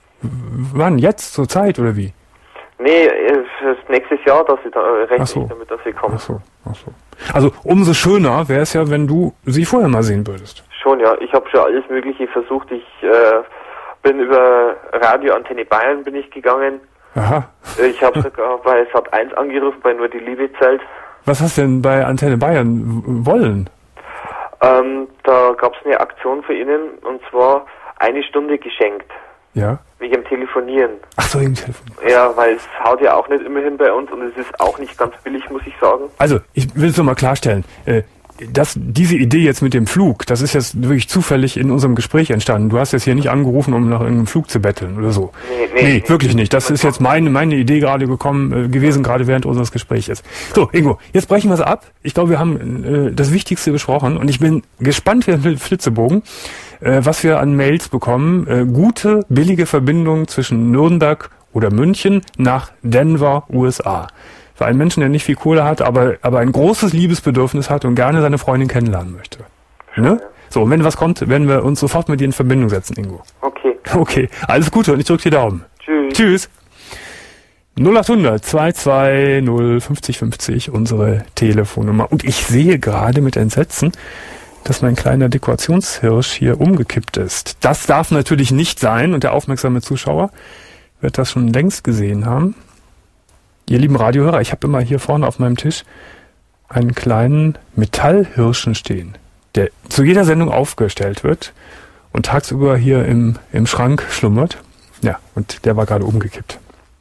wann? Jetzt? Zur Zeit oder wie? Nee, fürs nächstes Jahr, dass sie da rechne so. ich damit, dass sie kommt. Ach so, ach so. Also umso schöner wäre es ja, wenn du sie vorher mal sehen würdest. Schon, ja. Ich habe schon alles Mögliche versucht. Ich äh, bin über Radio Antenne Bayern bin ich gegangen. Aha. Ich habe sogar bei Sat eins angerufen, bei Nur die Liebe zählt. Was hast du denn bei Antenne Bayern wollen? Ähm, da gab es eine Aktion für Ihnen und zwar eine Stunde geschenkt. Ja. Wegen dem Telefonieren. Ach so, wegen Telefon. Ja, weil es haut ja auch nicht immer hin bei uns und es ist auch nicht ganz billig, muss ich sagen. Also, ich will es nur mal klarstellen. Äh, Das, diese Idee jetzt mit dem Flug, das ist jetzt wirklich zufällig in unserem Gespräch entstanden. Du hast jetzt hier nicht angerufen, um nach irgendeinem Flug zu betteln oder so. Nee, nee, nee, nee wirklich nicht. Das ist jetzt meine, meine Idee gerade gekommen, äh, gewesen, gerade während unseres Gesprächs. So, Ingo, jetzt brechen wir es ab. Ich glaube, wir haben äh, das Wichtigste besprochen und ich bin gespannt wie ein Flitzebogen, äh, was wir an Mails bekommen. Äh, gute, billige Verbindung zwischen Nürnberg oder München nach Denver, U S A. Für einen Menschen, der nicht viel Kohle hat, aber, aber ein großes Liebesbedürfnis hat und gerne seine Freundin kennenlernen möchte. Ne? So, und wenn was kommt, werden wir uns sofort mit dir in Verbindung setzen, Ingo. Okay. Okay, alles Gute und ich drücke die Daumen. Tschüss. Tschüss. null acht hundert zwei zwei null fünfzig fünfzig, unsere Telefonnummer. Und ich sehe gerade mit Entsetzen, dass mein kleiner Dekorationshirsch hier umgekippt ist. Das darf natürlich nicht sein und der aufmerksame Zuschauer wird das schon längst gesehen haben. Ihr lieben Radiohörer, ich habe immer hier vorne auf meinem Tisch einen kleinen Metallhirschen stehen, der zu jeder Sendung aufgestellt wird und tagsüber hier im, im Schrank schlummert. Ja, und der war gerade umgekippt.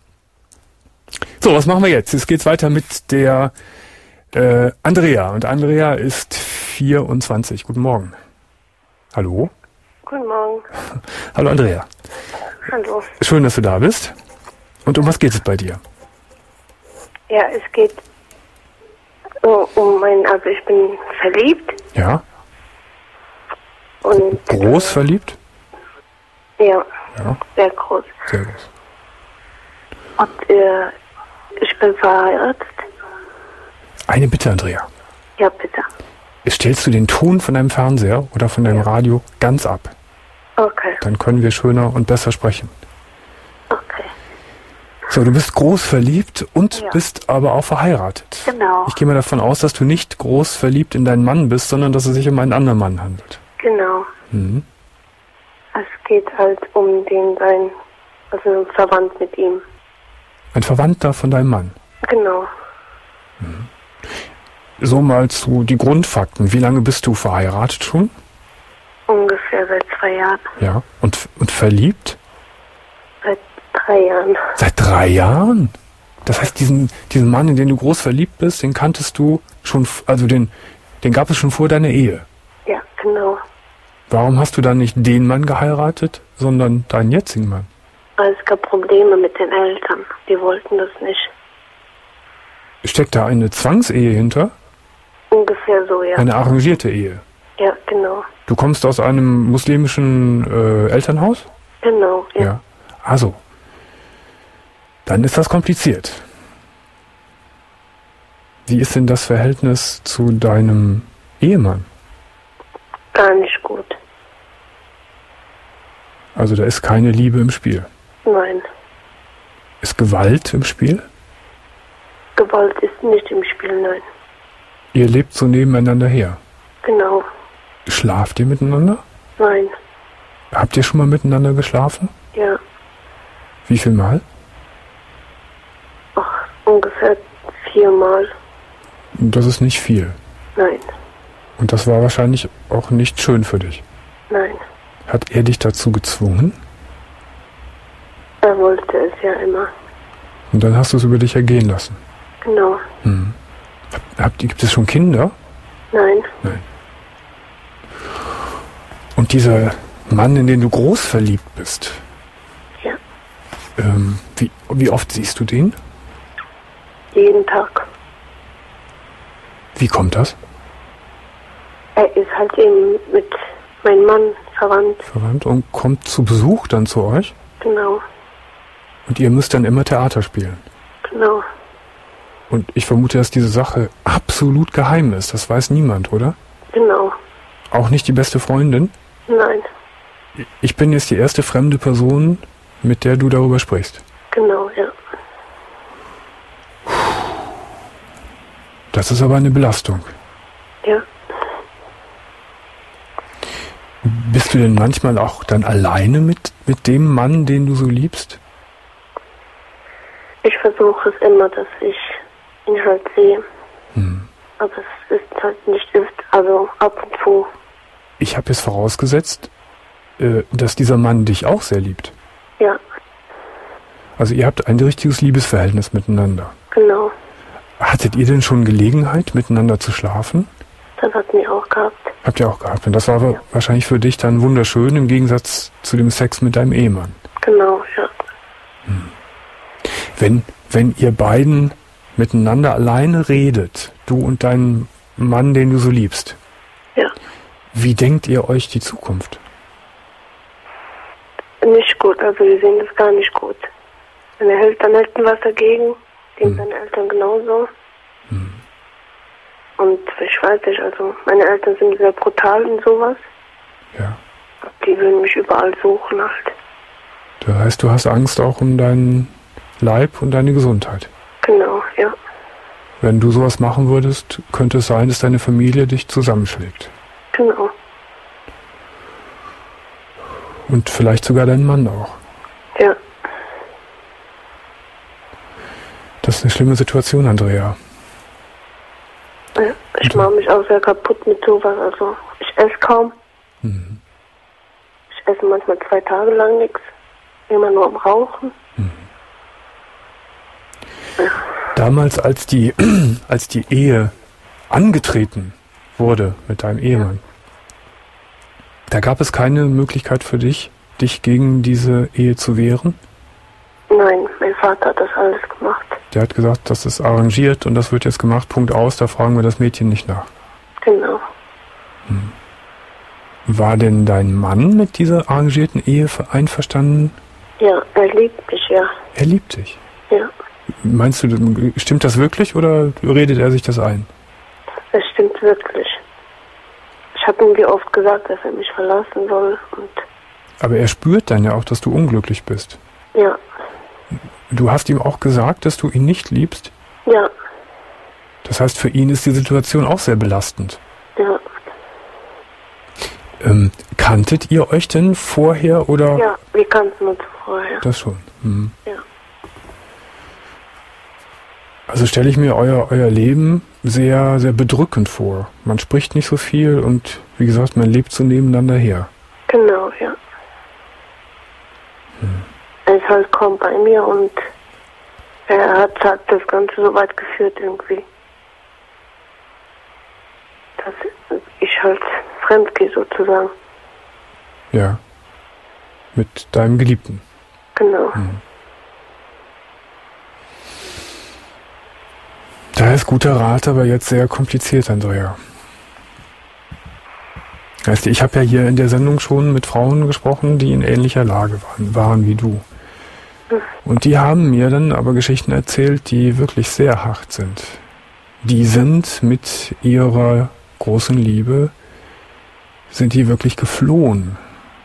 So, was machen wir jetzt? Jetzt geht's weiter mit der äh, Andrea. Und Andrea ist vierundzwanzig. Guten Morgen. Hallo? Guten Morgen. Hallo Andrea. Hallo. Schön, dass du da bist. Und um was geht es bei dir? Ja, es geht uh, um mein, also ich bin verliebt. Ja. Und groß äh, verliebt? Ja, ja, sehr groß. Sehr groß. Und äh, ich bin verheiratet. Eine Bitte, Andrea. Ja, bitte. Stellst du den Ton von deinem Fernseher oder von deinem ja. Radio ganz ab? Okay. Dann können wir schöner und besser sprechen. Okay. So, du bist groß verliebt und ja. bist aber auch verheiratet. Genau. Ich gehe mal davon aus, dass du nicht groß verliebt in deinen Mann bist, sondern dass es sich um einen anderen Mann handelt. Genau. Mhm. Es geht halt um den sein, also verwandt mit ihm. Ein Verwandter von deinem Mann? Genau. Mhm. So mal zu die Grundfakten. Wie lange bist du verheiratet schon? Ungefähr seit zwei Jahren. Ja. Und, und verliebt? Seit drei Jahren. Seit drei Jahren? Das heißt, diesen, diesen Mann, in den du groß verliebt bist, den kanntest du schon, also den, den gab es schon vor deiner Ehe? Ja, genau. Warum hast du dann nicht den Mann geheiratet, sondern deinen jetzigen Mann? Weil es gab Probleme mit den Eltern. Die wollten das nicht. Steckt da eine Zwangsehe hinter? Ungefähr so, ja. Eine arrangierte Ehe? Ja, genau. Du kommst aus einem muslimischen äh, Elternhaus? Genau, ja. Ja. Also, dann ist das kompliziert. Wie ist denn das Verhältnis zu deinem Ehemann? Gar nicht gut. Also da ist keine Liebe im Spiel? Nein. Ist Gewalt im Spiel? Gewalt ist nicht im Spiel, nein. Ihr lebt so nebeneinander her? Genau. Schlaft ihr miteinander? Nein. Habt ihr schon mal miteinander geschlafen? Ja. Wie viel Mal? Ach, ungefähr viermal. Das ist nicht viel. Nein. Und das war wahrscheinlich auch nicht schön für dich? Nein. Hat er dich dazu gezwungen? Er wollte es ja immer. Und dann hast du es über dich ergehen lassen? Genau. Hm. Habt, gibt es schon Kinder? Nein. Nein. Und dieser Mann, in den du groß verliebt bist, Ja. ähm, wie, wie oft siehst du den? Jeden Tag. Wie kommt das? Er ist halt eben mit meinem Mann verwandt. Verwandt und kommt zu Besuch dann zu euch? Genau. Und ihr müsst dann immer Theater spielen? Genau. Und ich vermute, dass diese Sache absolut geheim ist. Das weiß niemand, oder? Genau. Auch nicht die beste Freundin? Nein. Ich bin jetzt die erste fremde Person, mit der du darüber sprichst. Genau, ja. Das ist aber eine Belastung. Ja. Bist du denn manchmal auch dann alleine mit, mit dem Mann, den du so liebst? Ich versuche es immer, dass ich ihn halt sehe. Hm. Aber es ist halt nicht öfter, also ab und zu. Ich habe jetzt vorausgesetzt, äh, dass dieser Mann dich auch sehr liebt. Ja, Also ihr habt ein richtiges Liebesverhältnis miteinander. genau. Hattet ihr denn schon Gelegenheit, miteinander zu schlafen? Das hatten wir auch gehabt. Habt ihr auch gehabt. Und das war Ja. wahrscheinlich für dich dann wunderschön im Gegensatz zu dem Sex mit deinem Ehemann. Genau, ja. Wenn, wenn ihr beiden miteinander alleine redet, du und dein Mann, den du so liebst, Ja. wie denkt ihr euch die Zukunft? Nicht gut, also wir sehen das gar nicht gut. Wenn er hält, dann hält was dagegen. Dem Hm. seine Eltern genauso. Hm. Und ich weiß nicht, also meine Eltern sind sehr brutal in sowas. Ja. Die würden mich überall suchen halt. Das heißt, du hast Angst auch um deinen Leib und deine Gesundheit. Genau, ja. Wenn du sowas machen würdest, könnte es sein, dass deine Familie dich zusammenschlägt. Genau. Und vielleicht sogar dein Mann auch. Ja. Das ist eine schlimme Situation, Andrea. ja. Ich mache mich auch sehr kaputt mit sowas. Also ich esse kaum. Mhm. Ich esse manchmal zwei Tage lang nichts. Immer nur am Rauchen. Damals, als die, als die Ehe angetreten wurde mit deinem Ehemann, da gab es keine Möglichkeit für dich, dich gegen diese Ehe zu wehren? Nein, mein Vater hat das alles gemacht. Der hat gesagt, das ist arrangiert und das wird jetzt gemacht, Punkt aus, da fragen wir das Mädchen nicht nach. Genau. War denn dein Mann mit dieser arrangierten Ehe einverstanden? Ja, er liebt mich, ja. Er liebt dich. Ja, Meinst du, stimmt das wirklich oder redet er sich das ein? das stimmt wirklich. Ich habe ihm wie oft gesagt, dass er mich verlassen soll. Und Aber er spürt dann ja auch, dass du unglücklich bist. ja, Du hast ihm auch gesagt, dass du ihn nicht liebst? ja, Das heißt, für ihn ist die Situation auch sehr belastend. ja. Ähm, kanntet ihr euch denn vorher oder? Ja, wir kannten uns vorher. Das schon. Mhm. Ja. Also stelle ich mir euer, euer Leben sehr, sehr bedrückend vor. Man spricht nicht so viel und wie gesagt, man lebt so nebeneinander her. Genau, ja. Er ist halt kaum bei mir und er hat halt das Ganze so weit geführt irgendwie. Dass ich halt fremd gehe sozusagen. Ja. Mit deinem Geliebten. Genau. Da ist guter Rat, aber jetzt sehr kompliziert, Andrea. Weißt du, ich habe ja hier in der Sendung schon mit Frauen gesprochen, die in ähnlicher Lage waren, waren wie du. Und die haben mir dann aber Geschichten erzählt, die wirklich sehr hart sind. Die sind mit ihrer großen Liebe, sind die wirklich geflohen.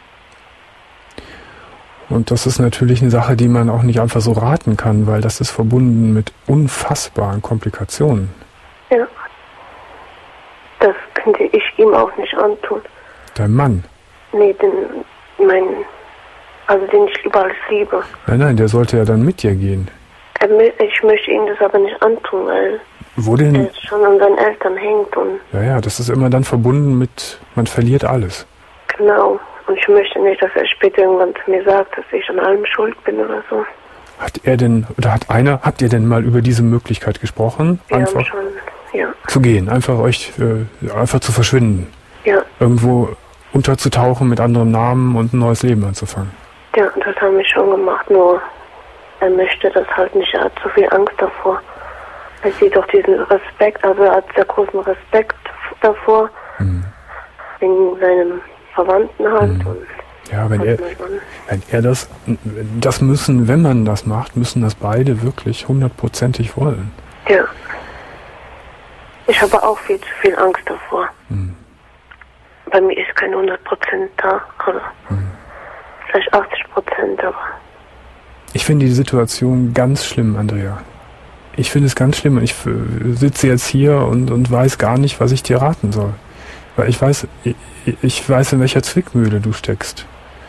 Und das ist natürlich eine Sache, die man auch nicht einfach so raten kann, weil das ist verbunden mit unfassbaren Komplikationen. Ja. Das könnte ich ihm auch nicht antun. Dein Mann? Nee, den, mein, also den ich über alles liebe. Nein, nein, der sollte ja dann mit dir gehen. Er, mö- ich möchte ihm das aber nicht antun, weil Wo er denn? jetzt schon an seinen Eltern hängt und Ja, ja, das ist immer dann verbunden mit, man verliert alles. genau. Und ich möchte nicht, dass er später irgendwann zu mir sagt, dass ich an allem schuld bin oder so. Hat er denn, oder hat einer, habt ihr denn mal über diese Möglichkeit gesprochen? Wir einfach haben schon, ja. zu gehen, einfach euch, äh, einfach zu verschwinden. Ja. Irgendwo unterzutauchen mit anderem Namen und ein neues Leben anzufangen. Ja, das haben wir schon gemacht, nur er möchte das halt nicht, er hat zu viel Angst davor. Er sieht doch diesen Respekt, also er hat sehr großen Respekt davor, mhm. wegen seinem Verwandten halt. Mhm. Und ja, wenn er, wenn er das, das müssen, wenn man das macht, müssen das beide wirklich hundertprozentig wollen. Ja. Ich habe auch viel zu viel Angst davor. Mhm. Bei mir ist kein hundert Prozent da, also mhm. vielleicht achtzig Prozent, aber... Ich finde die Situation ganz schlimm, Andrea. Ich finde es ganz schlimm und ich sitze jetzt hier und, und weiß gar nicht, was ich dir raten soll. Weil ich weiß, ich, ich weiß, in welcher Zwickmühle du steckst.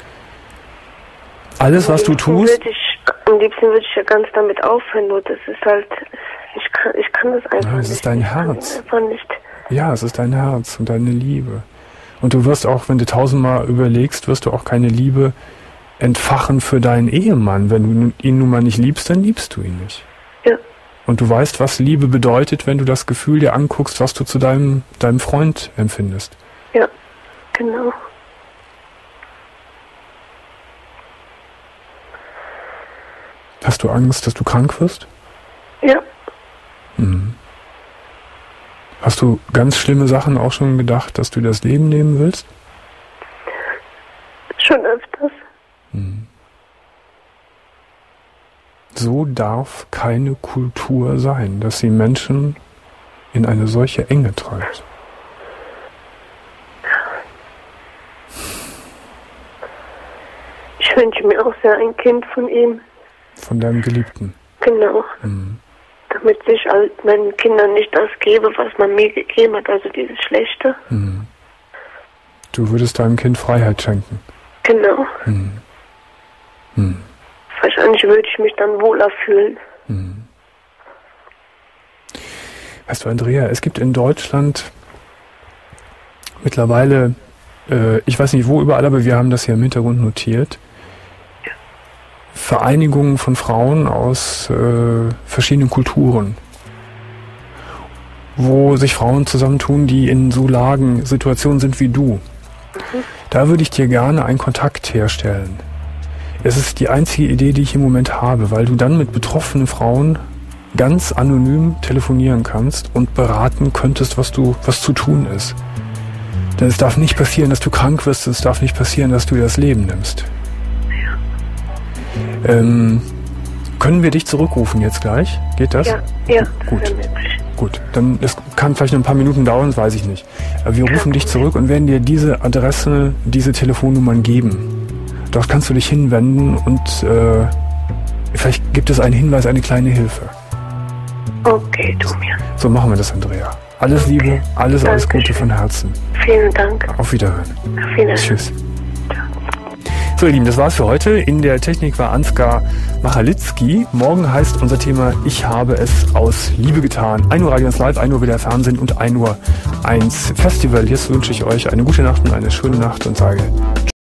Alles, was du tust... Ich, am liebsten würde ich ja ganz damit aufhören, nur das ist halt... Ich kann, ich kann das einfach ja, nicht. Es ist dein Herz. Einfach nicht. Ja, es ist dein Herz und deine Liebe. Und du wirst auch, wenn du tausendmal überlegst, wirst du auch keine Liebe entfachen für deinen Ehemann. Wenn du ihn nun mal nicht liebst, dann liebst du ihn nicht. Ja. Und du weißt, was Liebe bedeutet, wenn du das Gefühl dir anguckst, was du zu deinem, deinem Freund empfindest. Ja, genau. Hast du Angst, dass du krank wirst? Ja. Hm. Hast du ganz schlimme Sachen auch schon gedacht, dass du das Leben nehmen willst? Schon öfters. Hm. So darf keine Kultur sein, dass sie Menschen in eine solche Enge treibt. Ich wünsche mir auch sehr ein Kind von ihm. Von deinem Geliebten? Genau. Hm. Damit ich halt meinen Kindern nicht das gebe, was man mir gegeben hat, also dieses Schlechte. Hm. Du würdest deinem Kind Freiheit schenken? Genau. Hm. Hm. Wahrscheinlich würde ich mich dann wohler fühlen. Hm. Weißt du, Andrea, es gibt in Deutschland mittlerweile, äh, ich weiß nicht wo überall, aber wir haben das hier im Hintergrund notiert, Vereinigungen von Frauen aus äh, verschiedenen Kulturen, wo sich Frauen zusammentun, die in so Lagen, Situationen sind wie du. Mhm. Da würde ich dir gerne einen Kontakt herstellen. Es ist die einzige Idee, die ich im Moment habe, weil du dann mit betroffenen Frauen ganz anonym telefonieren kannst und beraten könntest, was du, was zu tun ist. Denn es darf nicht passieren, dass du krank wirst, es darf nicht passieren, dass du dir das Leben nimmst. Ähm, können wir dich zurückrufen jetzt gleich? Geht das? Ja, ja. Gut. Gut, dann es kann vielleicht noch ein paar Minuten dauern, das weiß ich nicht. Aber wir rufen dich zurück und werden dir diese Adresse, diese Telefonnummern geben. Dort kannst du dich hinwenden und äh, vielleicht gibt es einen Hinweis, eine kleine Hilfe. Okay, du mir. So machen wir das, Andrea. Alles okay. Liebe, alles, alles Dankeschön. Gute von Herzen. Vielen Dank. Auf Wiederhören. Auf Wiederhören. Tschüss. So ihr Lieben, das war's für heute. In der Technik war Ansgar Machalitzki. Morgen heißt unser Thema Ich habe es aus Liebe getan. ein Uhr Radio eins Live, ein Uhr wieder Fernsehen und ein Uhr eins Festival. Jetzt wünsche ich euch eine gute Nacht und eine schöne Nacht und sage